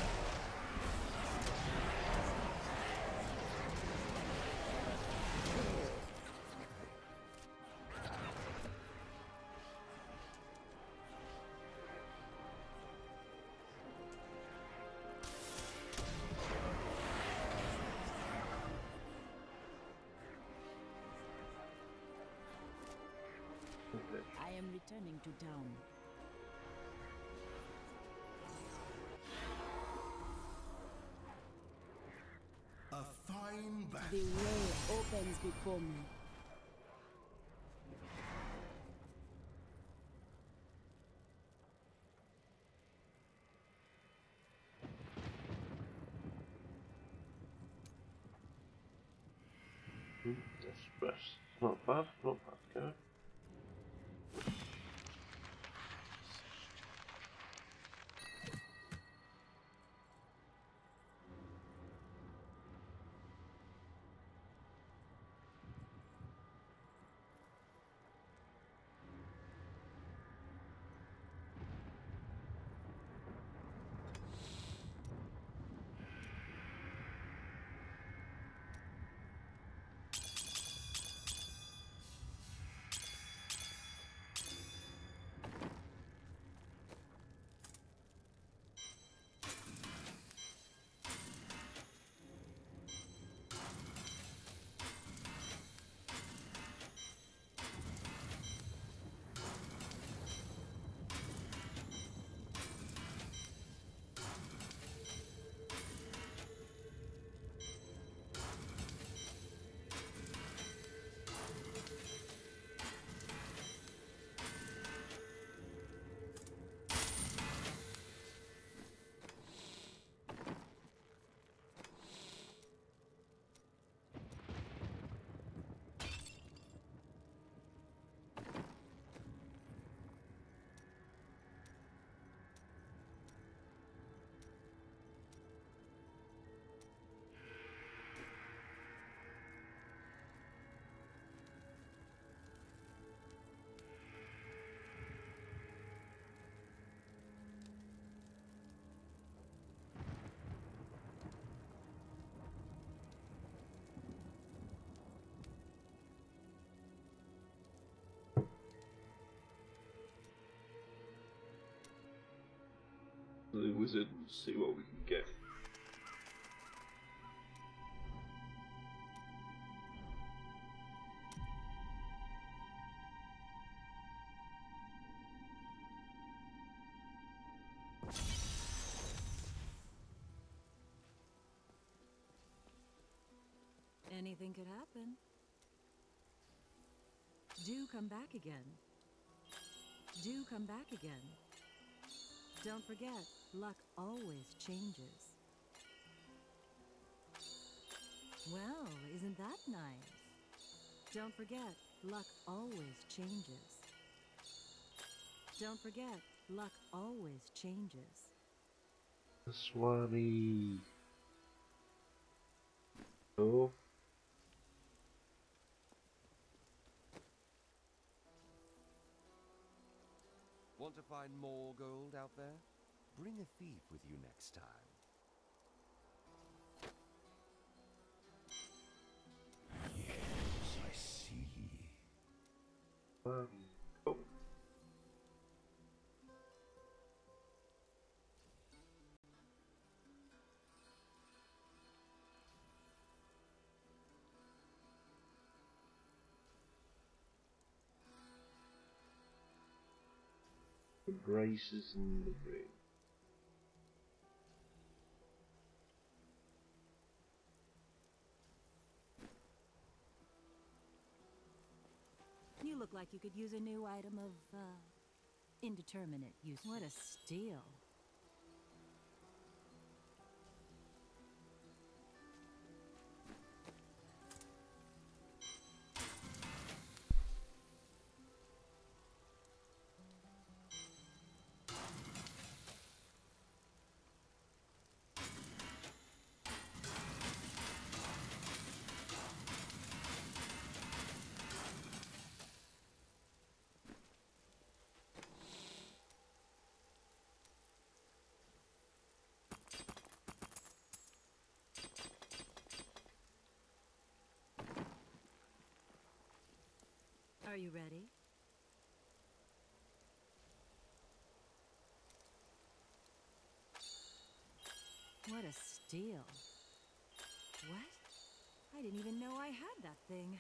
Okay. I am returning to town. A fine battle. The way opens before me. Express. Not bad. Not bad. Go. the wizard and see what we can get. Anything could happen. Do come back again. Do come back again. Don't forget, luck always changes. Well, isn't that nice? Don't forget, luck always changes. Don't forget, luck always changes. Swami. Oh. Want to find more gold out there? Bring a thief with you next time. Yes, I see. Oh. Graces in the ring. You look like you could use a new item of, indeterminate use. What a steal. Are you ready? What a steal. What? I didn't even know I had that thing.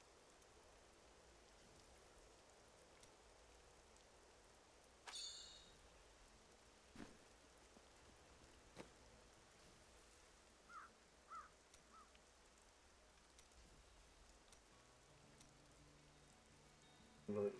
Right.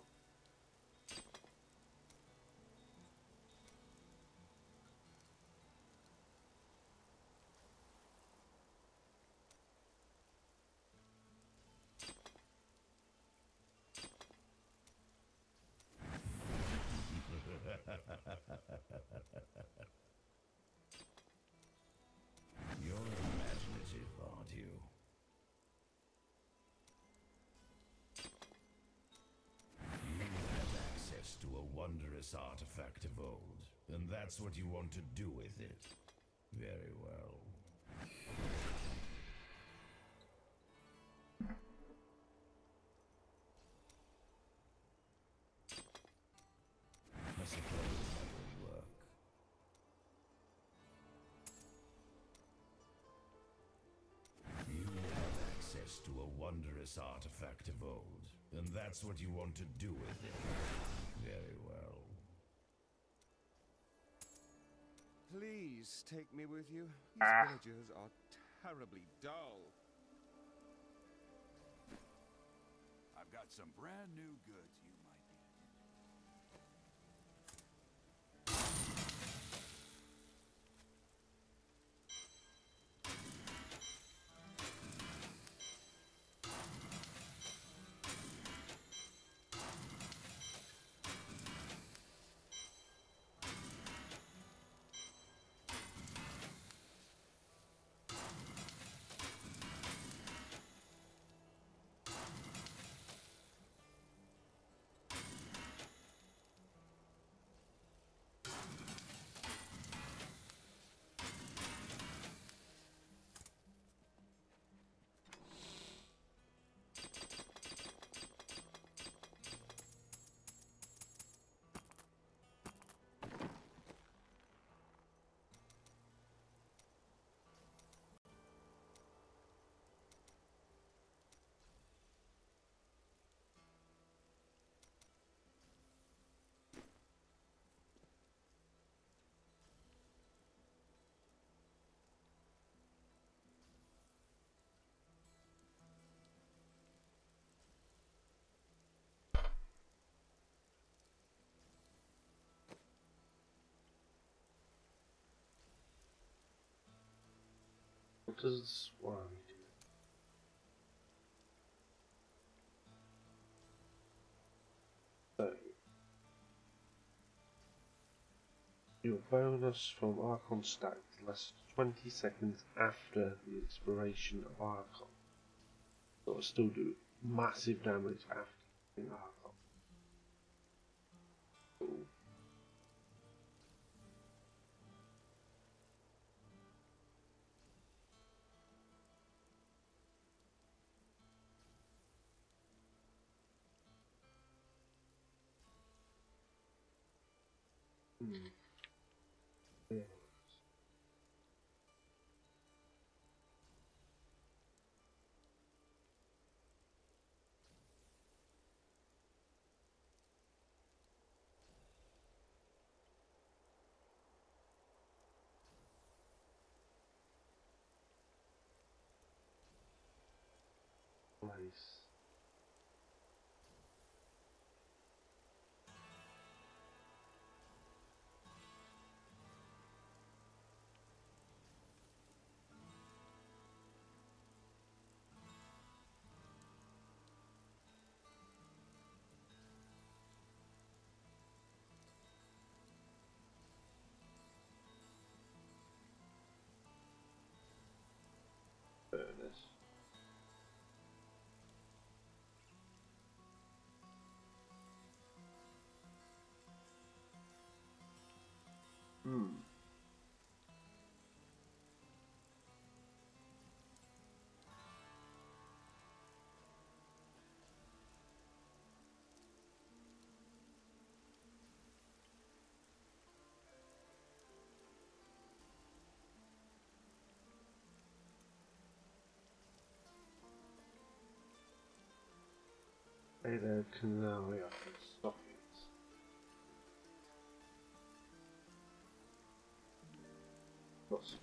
You're imaginative, aren't you? You have access to a wondrous artifact of old, and that's what you want to do with it. Very well. I suppose that will work. You have access to a wondrous artifact of old, and that's what you want to do with it. Very well. Please take me with you. These villagers are terribly dull. I've got some brand new goods you might be. does Wormy do? So, your bonus from Archon stack lasts 20 seconds after the expiration of Archon. So it'll still do massive damage after using Archon. Cool. Yeah. Nice. Furnace. Hey there, canal, yeah, sockets. Not sockets.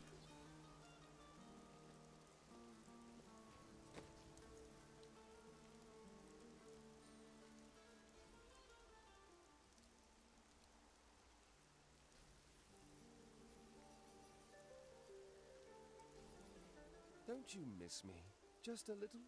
Don't you miss me? Just a little?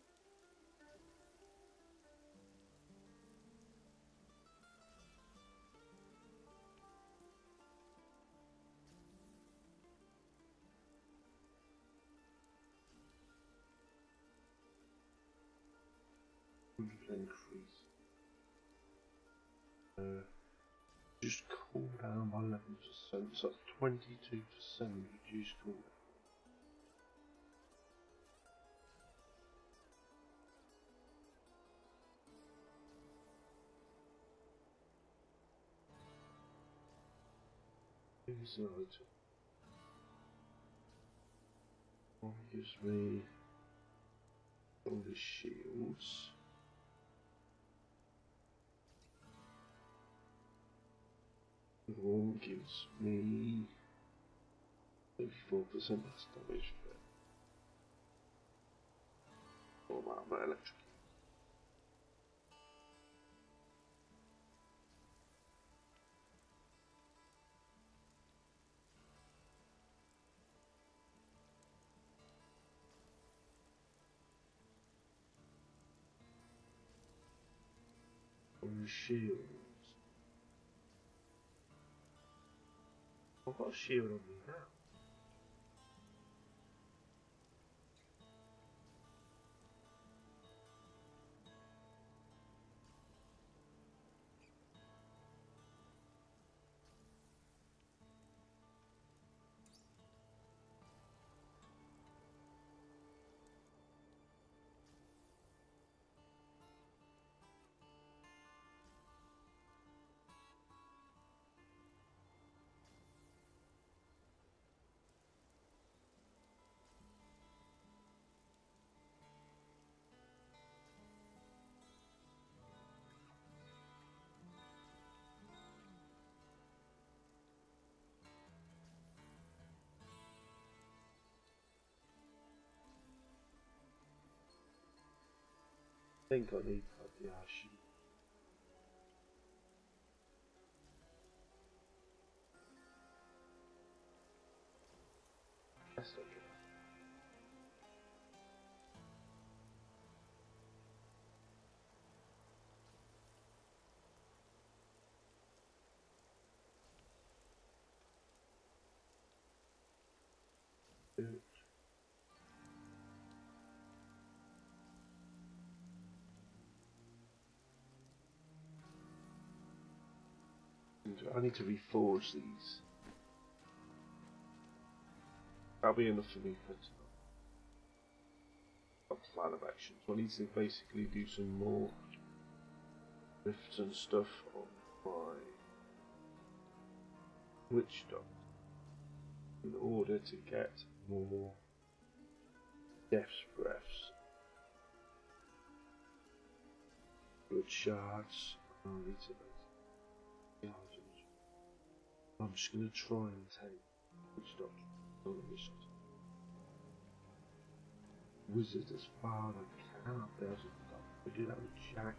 Increase. Just cool down by 11%, so that's 22% reduced cooldown. Here's an item. One gives me all the shields. One gives me 34% less damage for it. Or my electric. On the shields. I've got a shield on me now. I think I need the shield. That's not good. I need to reforge these. That'll be enough for me for tonight. A plan of action. So I need to basically do some more drifts and stuff on my witch doctor in order to get more death's breaths, good shards. I need to basically I'm just going to try and take witch doctor on the wizard as far as I can. I'll be able to do that with Jack.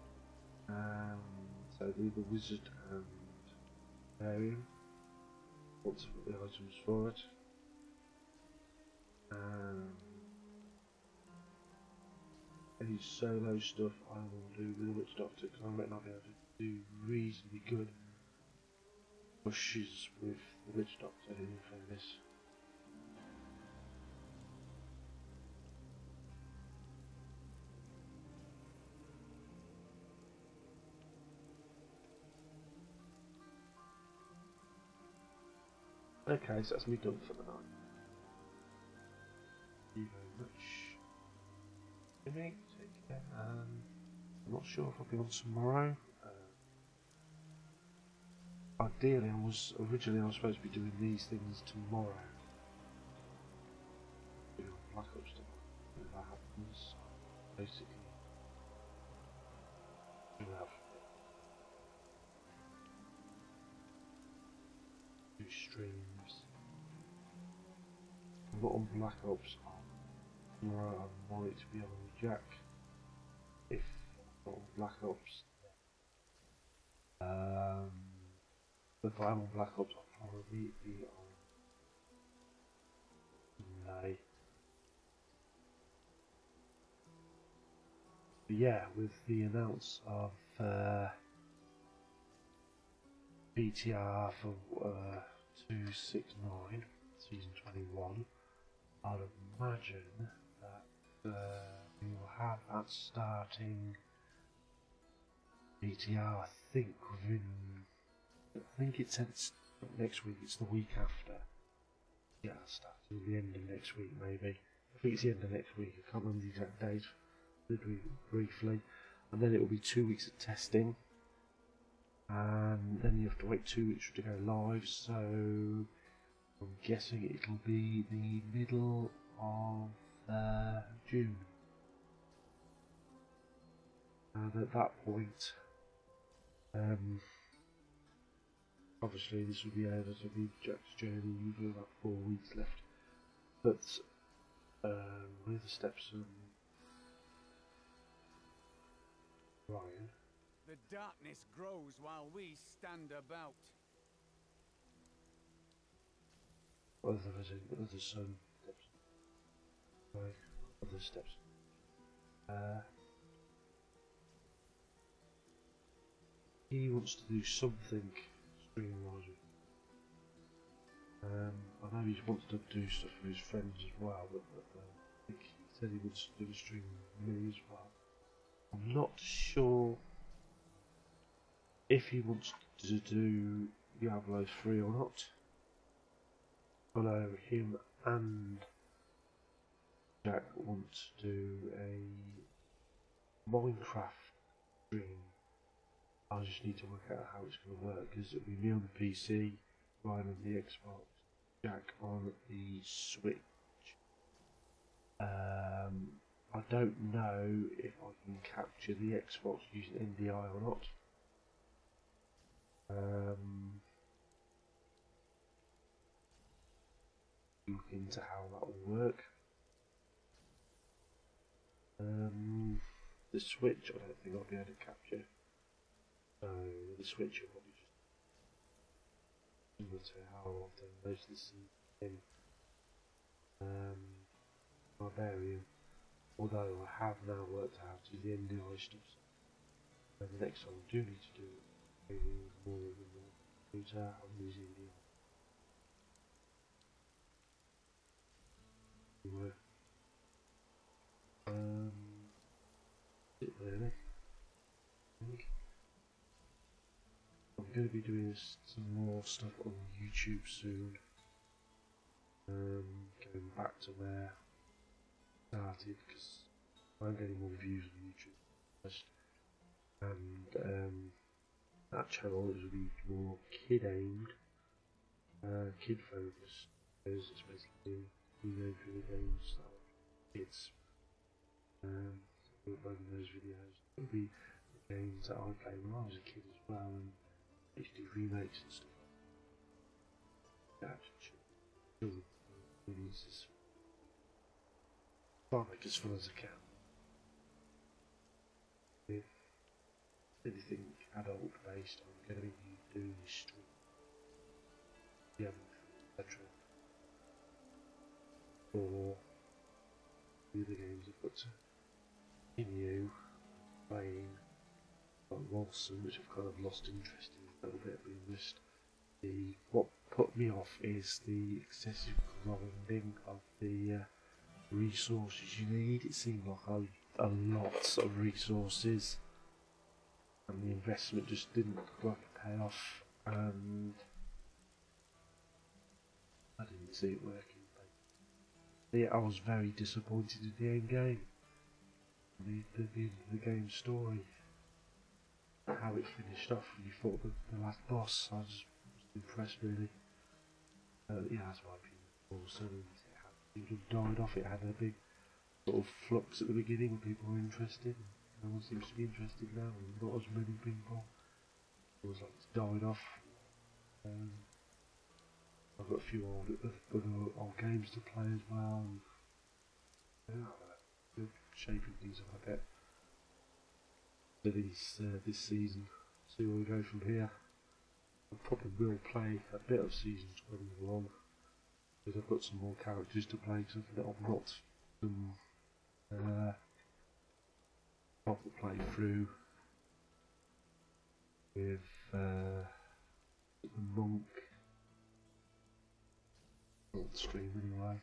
So do the wizard and Varian. Once I've got the items for it. Any solo stuff I will do with the witch doctor because I reckon I'll be able to do reasonably good pushes with the witch doctor in fairness. Okay, so that's me done for the night. Thank you very much. Jimmy, take care. I'm not sure if I'll be on tomorrow. Ideally, I was supposed to be doing these things tomorrow. Black Ops stuff. If that happens, basically, we'll have 2 streams. I'm not on Black Ops tomorrow. I might be on Jack. If I'm not on Black Ops, if I'm on Black Ops, I'll probably be on May. But yeah, with the announce of BTR for 269 season 21, I'd imagine that we will have that starting BTR. I think it said it's next week. It's the week after. Yeah, starting the end of next week maybe. I think it's the end of next week. I can't remember the exact date. Briefly, and then it will be 2 weeks of testing. And then you have to wait 2 weeks to go live, so I'm guessing it'll be the middle of June. And at that point, obviously this will be able to be Jack's journey with about 4 weeks left. But with the steps and Ryan. The darkness grows while we stand about. Other sun steps. Right, other steps. He wants to do something stream-wise. I know he wants to do stuff with his friends as well, but I think he said he wants to do a stream with me as well. I'm not sure if he wants to do Diablo 3 or not. I know him and Jack want to do a Minecraft stream. I just need to work out how it's going to work because it'll be me on the PC, Ryan on the Xbox, Jack on the Switch. I don't know if I can capture the Xbox using NDI or not. Look into how that will work. The Switch, I don't think I'll be able to capture. So the Switch will probably just similar to how I've done most of this in Barbarian. Although I have now worked out how to do the NDI stuff. So the next time I do need to do maybe more of the computer, I'm using NDI. Anyway, it really. I think going to be doing some more stuff on YouTube soon. Going back to where I started, because I'm getting more views on YouTube first. And that channel is going to be more kid aimed, kid focused. It's basically we go through the games that kids uploading those videos. It'll be the games that I played when I was a kid as well, and HD remakes and stuff. That children releases. Try to make as fun as I can. If anything adult based, I'm going to be doing this stream. Yeah, etc. Or the other games I've got to continue playing, like Wilson, which I've kind of lost interest in a little bit, being just what put me off is the excessive grinding of the resources you need. It seemed like a lot of resources, and the investment just didn't look like a payoff, and I didn't see it working. Yeah, I was very disappointed in the end game. The game's story, how it finished off when you fought the last boss. I was impressed, really. Yeah, that's my opinion. Also, it had died off. It had a big sort of flux at the beginning when people were interested. No one seems to be interested now. Not as many people. It was like it's died off. I've got a few old games to play as well. And, yeah, shaping things up a bit for this season. See where we go from here. I probably will play a bit of season 21 because I've got some more characters to play. Something that I've not done proper playthrough with the monk. On the stream anyway.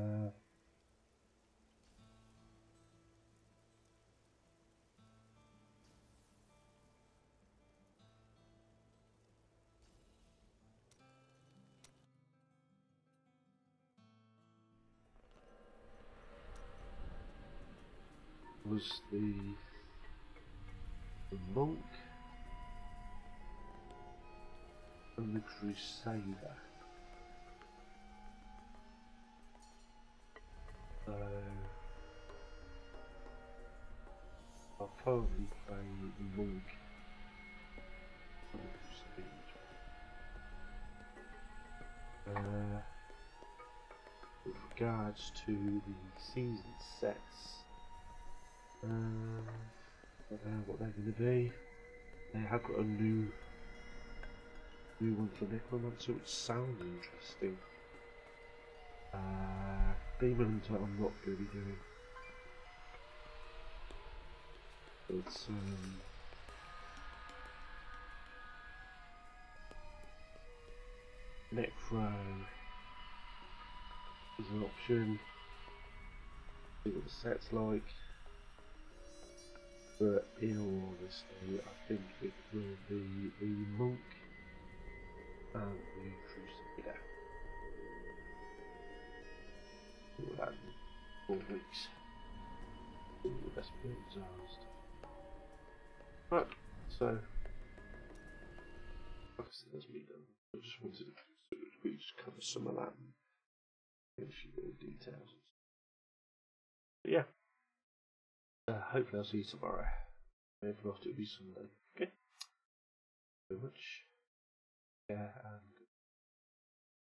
Was the monk and the crusader. So I'll probably play the monk and the crusader. With regards to the season sets, I don't know what they're going to be. They have got a new one for Necromancer, which sounds interesting. Demon Hunter I'm not going to be doing. It's Necro is an option. See what the set's like. But in all honesty, I think it will be the monk and the crusader. We'll have 4 weeks. See what the best builds are and stuff. Right, so like I said, that's me done. I just wanted to just cover some of that and a few little details. But yeah. Hopefully I'll see you tomorrow. If not, it'll be Sunday. Okay?